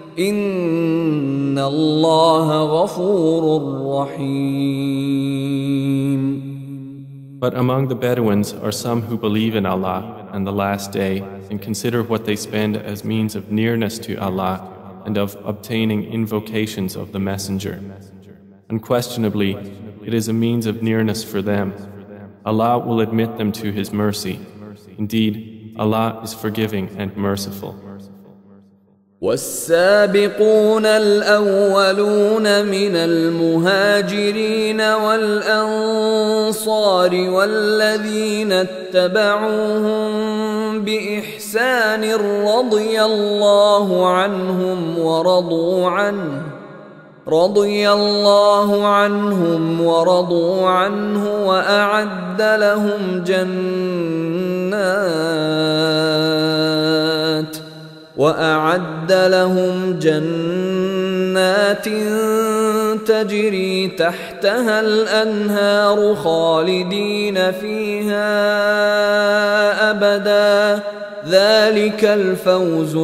إن الله غفور رحيم. But among the Bedouins are some who believe in Allah and the Last Day and consider what they spend as means of nearness to Allah and of obtaining invocations of the Messenger. Unquestionably, it is a means of nearness for them. Allah will admit them to His mercy. Indeed, Allah is forgiving and merciful. والسابقون الأولون من المهاجرين والأنصار والذين اتبعوهم بإحسان رضي الله عنهم ورضوا عنه وأعد لهم جنات تجري تحتها الأنهار خالدين فيها أبدا ذلك الفوز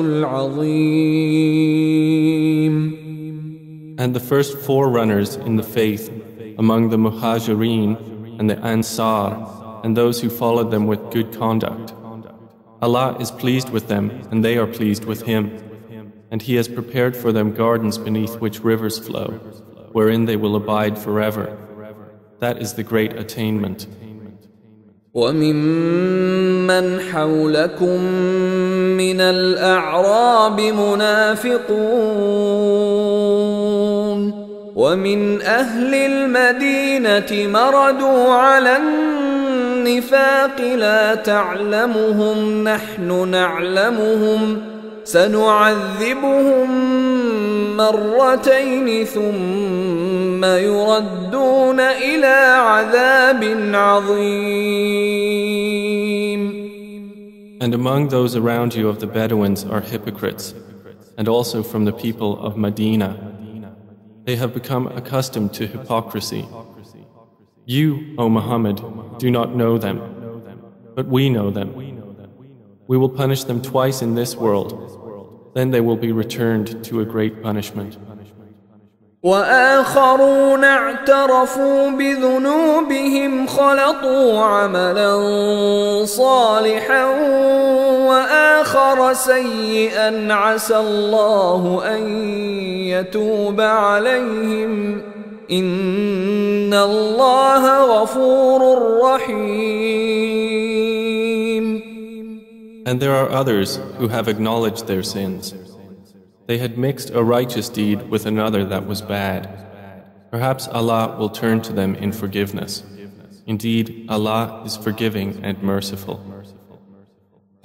العظيم. And the first forerunners in the faith among the Muhajirin and the Ansar and those who followed them with good conduct, Allah is pleased with them and they are pleased with Him, and He has prepared for them gardens beneath which rivers flow, wherein they will abide forever. That is the great attainment. وَمِمَّنْ حَوْلَكُمْ مِنَ الْأَعْرَابِ مُنَافِقُونَ وَمِنْ أَهْلِ الْمَدِينَةِ مَرَدُوا عَلَى النِّفَاقِ لَا تَعْلَمُهُمْ نَحْنُ نَعْلَمُهُمْ سَنُعَذِّبُهُمْ مرتين ثم يردون إلى عذاب عظيم. And among those around you of the Bedouins are hypocrites, and also from the people of Medina. They have become accustomed to hypocrisy. You, O Muhammad, do not know them, but we know them. We will punish them twice in this world. Then they will be returned to a great punishment. وآخرون اعترفوا بذنوبهم خلطوا عملا صالحا وآخر سيئا عسى الله أن يتوب عليهم إن الله غفور رحيم. And there are others who have acknowledged their sins. They had mixed a righteous deed with another that was bad. Perhaps Allah will turn to them in forgiveness. Indeed, Allah is forgiving and merciful.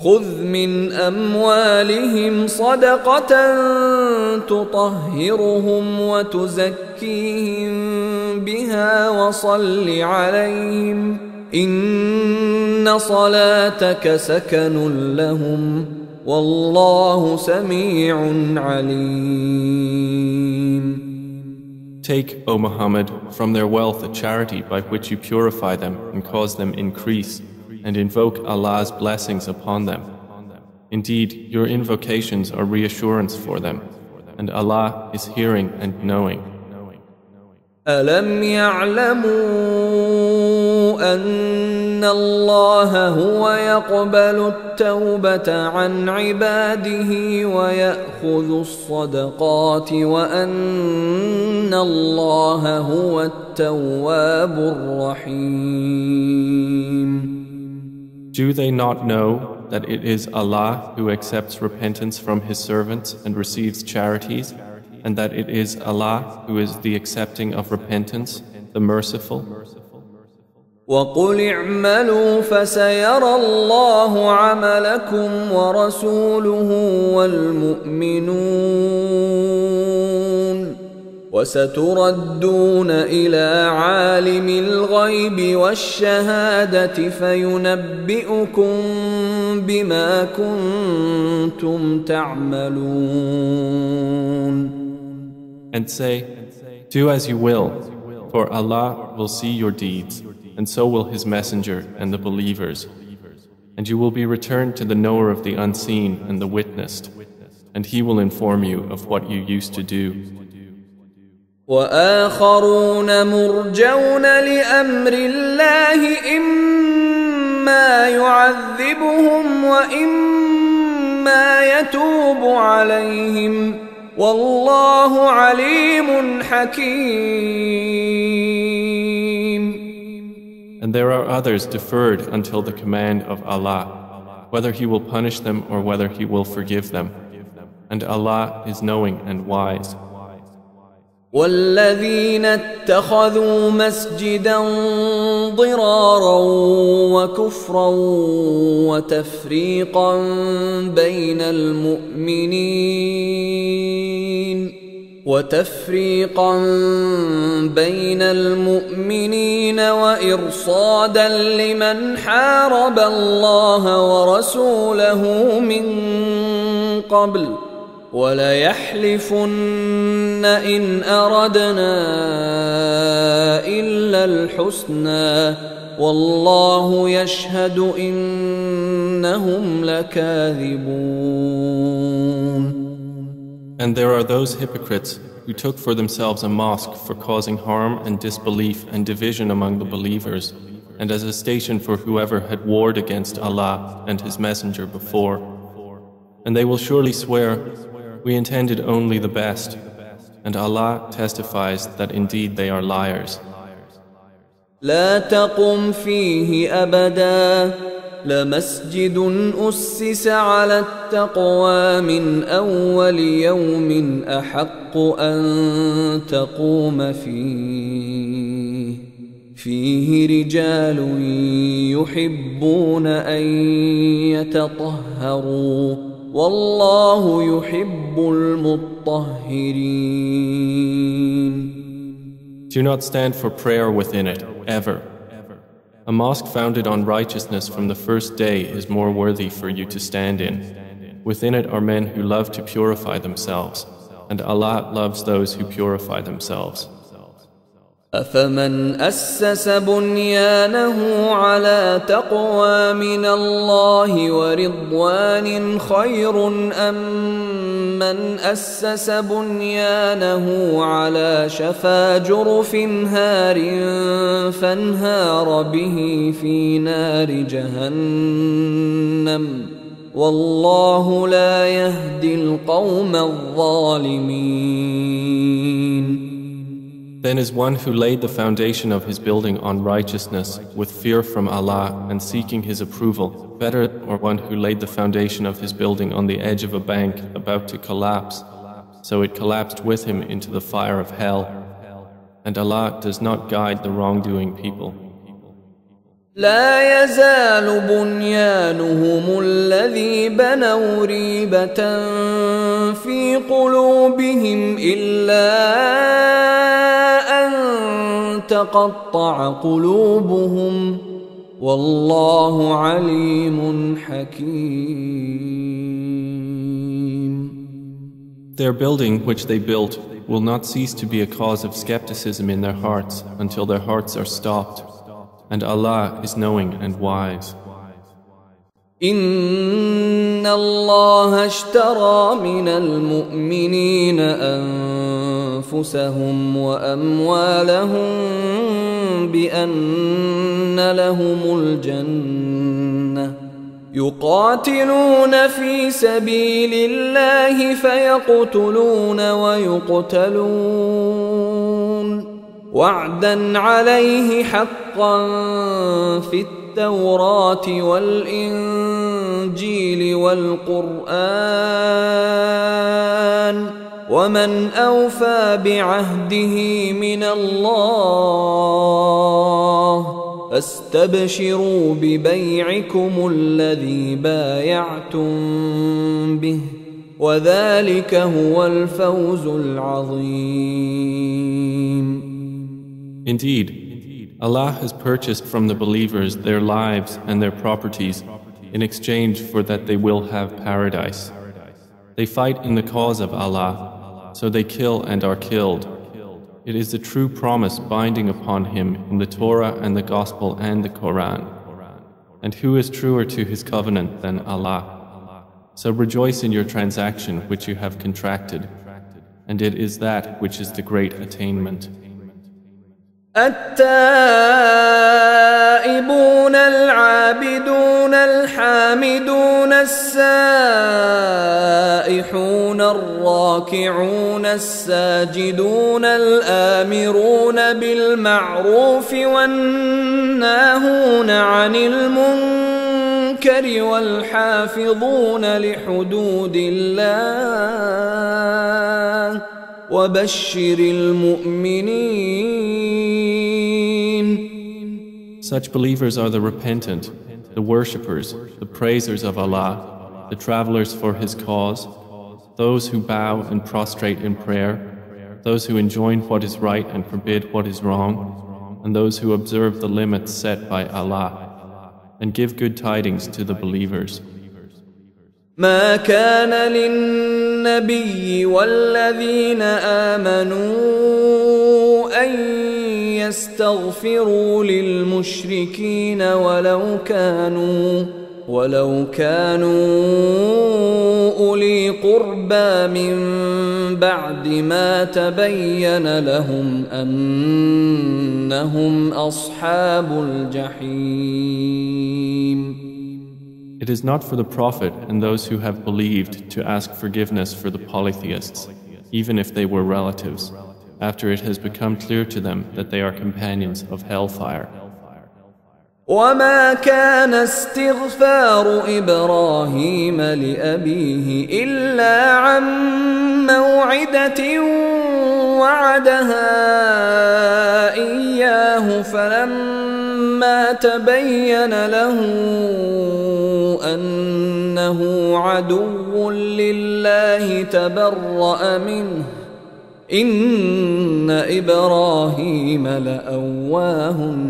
خذ من أموالهم صدقة تطهرهم وتزكيهم بها وصل عليهم إن صلاتك سكن لهم والله سميع عليم. Take, O Muhammad, from their wealth a charity by which you purify them and cause them increase, and invoke Allah's blessings upon them. Indeed, your invocations are reassurance for them, and Allah is hearing and knowing. ألم يعلموا أن الله هو يقبل التوبة عن عباده ويأخذ الصدقات وأن الله هو التواب الرحيم. Do they not know that it is Allah who accepts repentance from His servants and receives charities, and that it is Allah who is the accepting of repentance, the merciful? وَقُلِ اعْمَلُوا فَسَيَرَى اللَّهُ عَمَلَكُمْ وَرَسُولُهُ وَالْمُؤْمِنُونَ وَسَتُرَدُّونَ إِلَى عَالِمِ الْغَيْبِ وَالشَّهَادَةِ فَيُنَبِّئُكُم بِمَا كُنتُمْ تَعْمَلُونَ. And say, do as you will, for Allah will see your deeds, and so will His Messenger and the believers. And you will be returned to the knower of the unseen and the witnessed, and He will inform you of what you used to do. وآخرون مرجون لأمر الله إما يعذبهم وإما يتوب عليهم والله عليم حكيم. And there are others deferred until the command of Allah, whether He will punish them or whether He will forgive them. And Allah is knowing and wise. والذين اتخذوا مسجدا ضرارا وكفرا وتفريقا بين المؤمنين وإرصادا لمن حارب الله ورسوله من قبل وليحلفن إن أردنا إلا الحسنى والله يشهد إنهم لكاذبون. And there are those hypocrites who took for themselves a mosque for causing harm and disbelief and division among the believers, and as a station for whoever had warred against Allah and His Messenger before. And they will surely swear, we intended only the best, and Allah testifies that indeed they are liars. لا تقم فيه أبدا لمسجد أسس على التقوى من أول يوم أحق أن تقوم فيه رجال يحبون أن يتطهروا والله يحب المطهرين. Do not stand for prayer within it, ever. A mosque founded on righteousness from the first day is more worthy for you to stand in. Within it are men who love to purify themselves, and Allah loves those who purify themselves. أفمن أسس بنيانه على تقوى من الله ورضوان خير أم من أسس بنيانه على شفا جرف هار فانهار به في نار جهنم والله لا يهدي القوم الظالمين. Then is one who laid the foundation of his building on righteousness with fear from Allah and seeking His approval better, or one who laid the foundation of his building on the edge of a bank about to collapse, so it collapsed with him into the fire of hell, and Allah does not guide the wrongdoing people. لا يزال بنيانهم الذي بنوا ريبة في قلوبهم إلا أن تقطع قلوبهم والله عليم حكيم. Their building which they built will not cease to be a cause of skepticism in their hearts until their hearts are stopped. And Allah is knowing and wise. إن الله اشترى من المؤمنين أنفسهم وأموالهم بأن لهم الجنة يقاتلون في سبيل الله فيقتلون ويقتلون وعدا عليه حقا في التوراة والإنجيل والقرآن ومن أوفى بعهده من الله فاستبشروا ببيعكم الذي بايعتم به وذلك هو الفوز العظيم. Indeed, Allah has purchased from the believers their lives and their properties in exchange for that they will have paradise. They fight in the cause of Allah, so they kill and are killed. It is the true promise binding upon him in the Torah and the Gospel and the Quran. And who is truer to his covenant than Allah? So rejoice in your transaction which you have contracted, and it is that which is the great attainment. التائبون العابدون الحامدون السائحون الراكعون الساجدون الآمرون بالمعروف والناهون عن المنكر والحافظون لحدود الله وبشر المؤمنين. Such believers are the repentant, the worshippers, the praisers of Allah, the travelers for His cause, those who bow and prostrate in prayer, those who enjoin what is right and forbid what is wrong, and those who observe the limits set by Allah, and give good tidings to the believers. ما كان للنبي والذين آمنوا أن يستغفروا للمشركين ولو كانوا أولي قربى من بعد ما تبين لهم أنهم أصحاب الجحيم. It is not for the Prophet and those who have believed to ask forgiveness for the polytheists, even if they were relatives, after it has become clear to them that they are companions of hellfire. وما كان استغفار إبراهيم لأبيه إلا عن موعدة وعدها إياه فلما تبين له أنه عدو لله تبرأ منه إن إبراهيم لأواه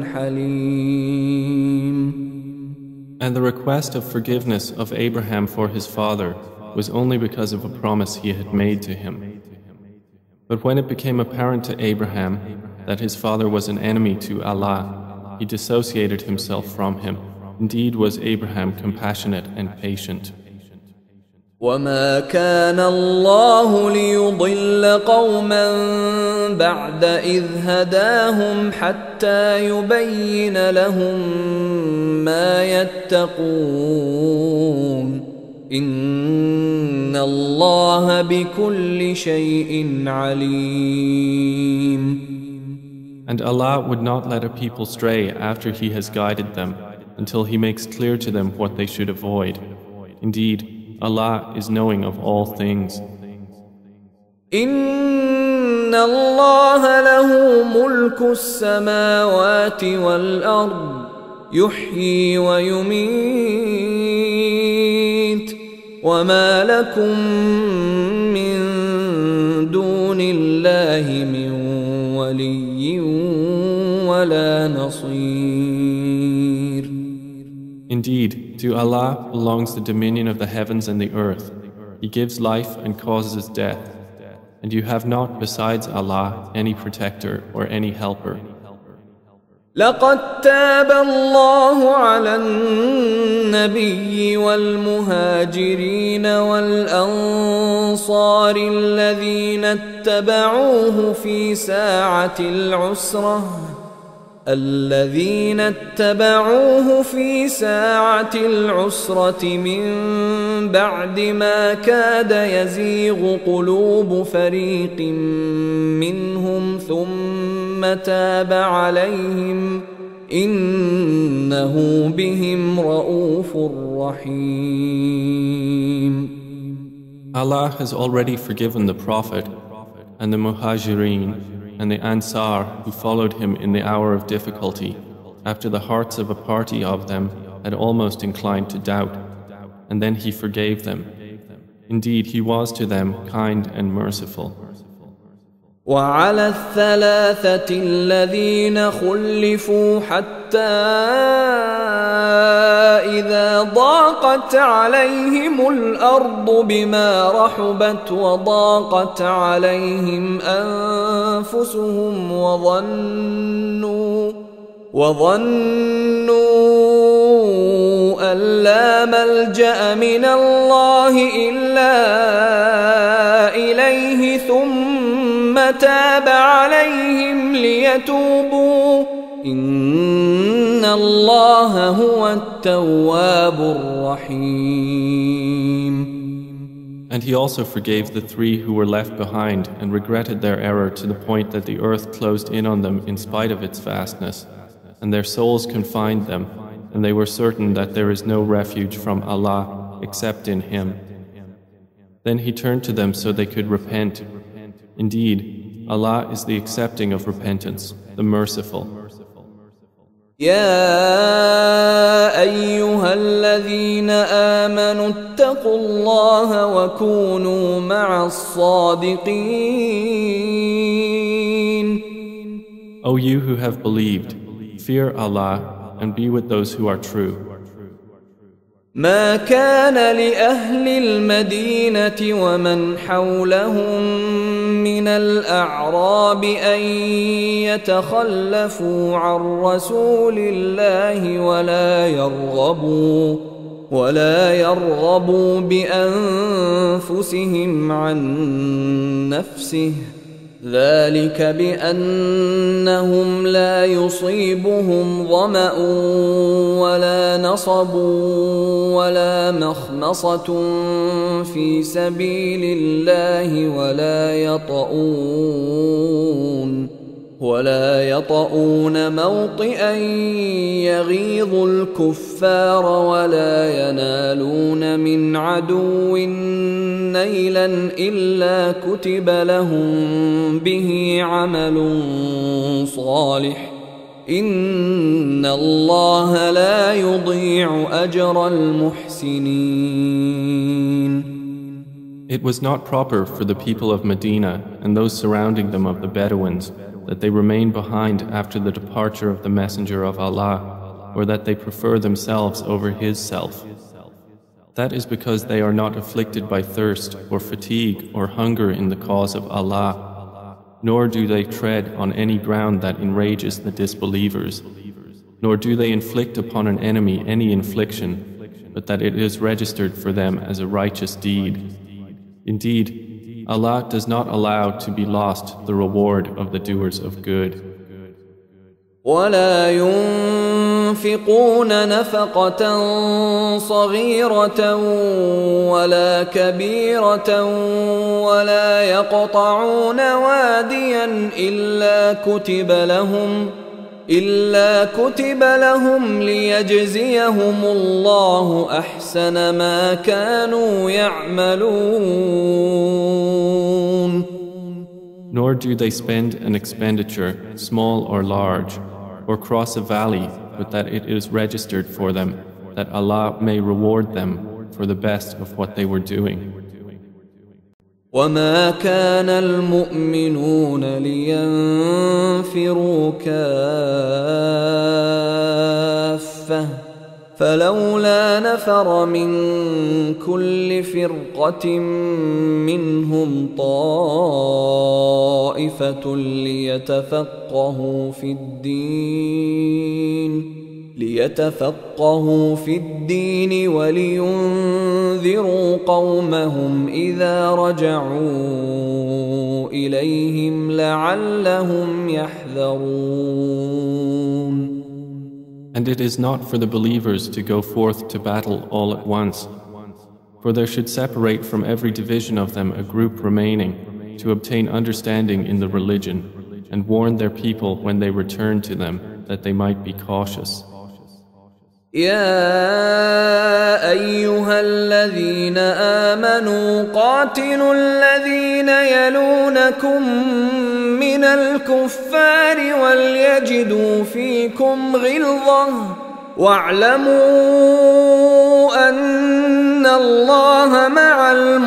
حليم. And the request of forgiveness of Abraham for his father was only because of a promise he had made to him. But when it became apparent to Abraham that his father was an enemy to Allah, he dissociated himself from him. Indeed was Abraham compassionate and patient. وما كان الله ليضل قوما بعد إذ هداهم حتى يبين لهم ما يتقون إن الله بكل شيء عليم. And Allah would not let a people stray after He has guided them until He makes clear to them what they should avoid. Indeed, Allah is knowing of all things. إن الله له ملك السماوات والأرض يحيي ويميت وما لكم من دون الله من ولي ولا نصير. Indeed, to Allah belongs the dominion of the heavens and the earth. He gives life and causes death. And you have not besides Allah any protector or any helper. لقد تاب الله على النبي والمهاجرين والأنصار الذين اتبعوه في ساعة العسرة من بعد ما كاد يزيغ قلوب فريق منهم ثم تاب عليهم إنه بهم رؤوف رحيم. Allah has already forgiven the Prophet and the Muhajireen and the Ansar who followed him in the hour of difficulty, after the hearts of a party of them had almost inclined to doubt, and then he forgave them. Indeed, he was to them kind and merciful. وعلى الثلاثة الذين خلفوا حتى إذا ضاقت عليهم الأرض بما رحبت وضاقت عليهم أنفسهم وظنوا أن لا ملجأ من الله إلا إليه ثم تاب عليهم ليتوبوا إن الله هو التواب الرحيم. And he also forgave the three who were left behind and regretted their error to the point that the earth closed in on them in spite of its vastness, and their souls confined them, and they were certain that there is no refuge from Allah except in Him. Then he turned to them so they could repent. Indeed, Allah is the accepting of repentance, the merciful. يا أيها الذين آمنوا اتقوا الله وكونوا مع الصادقين. O you who have believed, fear Allah and be with those who are true. ما كان لأهل المدينة ومن حولهم من الأعراب أن يتخلفوا عن رسول الله ولا يرغبوا بأنفسهم عن نفسه ذلك بأنهم لا يصيبهم ظمأ ولا نصب ولا مخمصة في سبيل الله ولا يطؤون موطئا يغيظ الكفار ولا ينالون من عدو نيلا إلا كتب لهم به عمل صالح إن الله لا يضيع أجر المحسنين. It was not proper for the people of Medina and those surrounding them of the Bedouins that they remain behind after the departure of the Messenger of Allah, or that they prefer themselves over his self. That is because they are not afflicted by thirst or fatigue or hunger in the cause of Allah, nor do they tread on any ground that enrages the disbelievers, nor do they inflict upon an enemy any infliction, but that it is registered for them as a righteous deed. Indeed, Allah does not allow to be lost the reward of the doers of good. ولا ينفقون نفقة صغيرة ولا كبيرة ولا يقطعون واديا إلا كتب لهم ليجزيهم الله أحسن ما كانوا يعملون. Nor do they spend an expenditure, small or large, or cross a valley, but that it is registered for them, that Allah may reward them for the best of what they were doing. وما كان المؤمنون لينفروا كافة فلولا نفر من كل فرقة منهم طائفة ليتفقهوا في الدين ولينذروا قومهم إذا رجعوا إليهم لعلهم يحذرون. And it is not for the believers to go forth to battle all at once, for there should separate from every division of them a group remaining to obtain understanding in the religion and warn their people when they return to them that they might be cautious. يا أيها الذين آمنوا قاتلوا الذين يلونكم من الكفار وليجدوا فيكم غلظة واعلموا أن الله مع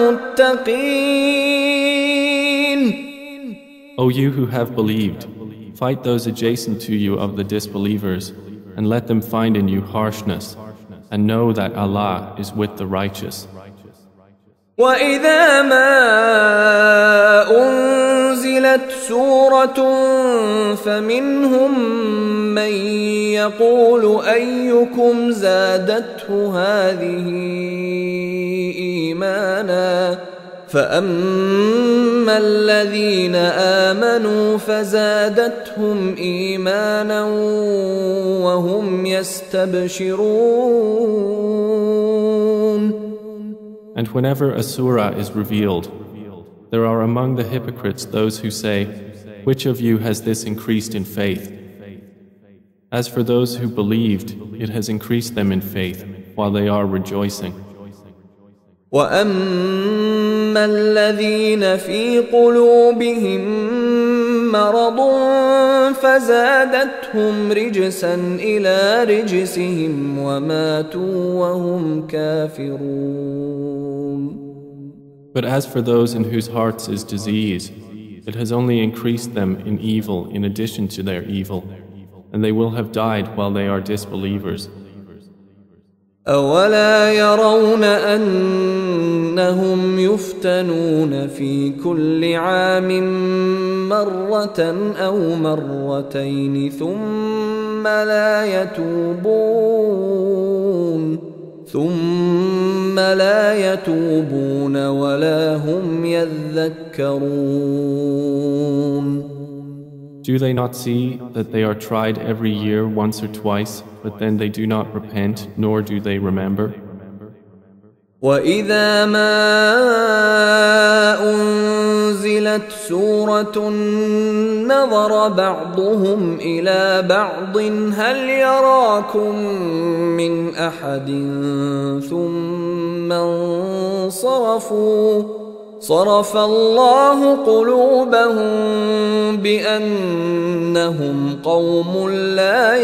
المتقين. O you who have believed, fight those adjacent to you of the disbelievers, and let them find in you harshness, and know that Allah is with the righteous. وَإِذَا مَا أُنزِلَتْ سُورَةٌ فَمِنْهُمْ مَنْ يَقُولُ أَيُّكُمْ زَادَتْهُ هَذِهِ إِيمَانًا فأما الذين آمنوا فزادتهم إيمانا وهم يستبشرون. And whenever a surah is revealed, there are among the hypocrites those who say, "Which of you has this increased in faith?" As for those who believed, it has increased them in faith while they are rejoicing. وَأَمَّا الَّذِينَ فِي قُلُوبِهِم مَّرَضٌ فَزَادَتْهُمْ رِجْسًا إِلَى رِجْسِهِمْ وَمَاتُوا وَهُمْ كَافِرُونَ. But as for those in whose hearts is disease, it has only increased them in evil in addition to their evil, and they will have died while they are disbelievers. أَوَلَا يَرَوْنَ أَنَّهُمْ يُفْتَنُونَ فِي كُلِّ عَامٍ مَّرَّةً أَوْ مَرَّتَيْنِ ثُمَّ لا يتوبون ولا هم يذكرون. Do they not see that they are tried every year once or twice, but then they do not repent, nor do they remember? وَإِذَا مَا أُنزِلَتْ سُورَةٌ نَظَرَ بَعْضُهُمْ إِلَى بَعْضٍ هَلْ يَرَاكُمْ مِنْ أَحَدٍ ثُمَّ انصَرَفُوا صَرَفَ اللَّهُ قُلُوبَهُم بِأَنَّهُمْ قَوْمٌ لَّا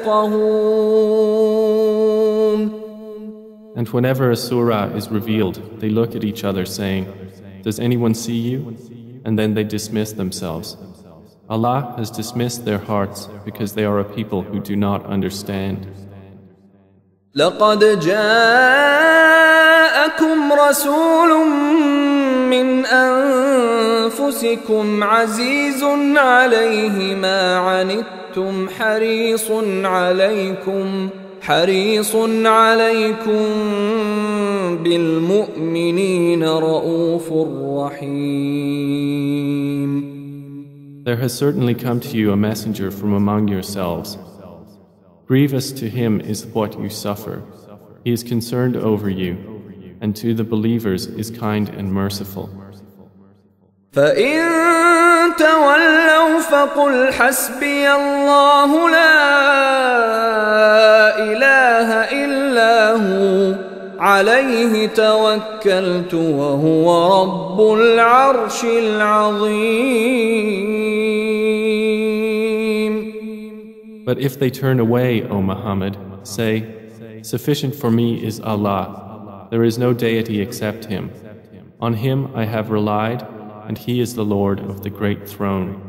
يَفْقَهُونَ. And whenever a surah is revealed, they look at each other saying, "Does anyone see you?" And then they dismiss themselves. Allah has dismissed their hearts because they are a people who do not understand. لَقَدْ جَاءَكُمْ رَسُولٌ مِّنْ أَنفُسِكُمْ عَزِيزٌ عَلَيْهِ مَا عَنِتُّمْ حريص عليكم بالمؤمنين رؤوف رحيم. There has certainly come to you a messenger from among yourselves. Grievous to him is what you suffer. He is concerned over you, and to the believers is kind and merciful. فَإِن تَوَلَّوْا فَقُلْ حَسْبِيَ اللَّهُ لَا إِلَٰهَ إِلَّا هُوَ عَلَيْهِ تَوَكَّلْتُ وَهُوَ رَبُّ الْعَرْشِ الْعَظِيمِ. But if they turn away, O Muhammad, say, Sufficient for me is Allah. There is no deity except Him. On Him I have relied, and He is the Lord of the Great Throne.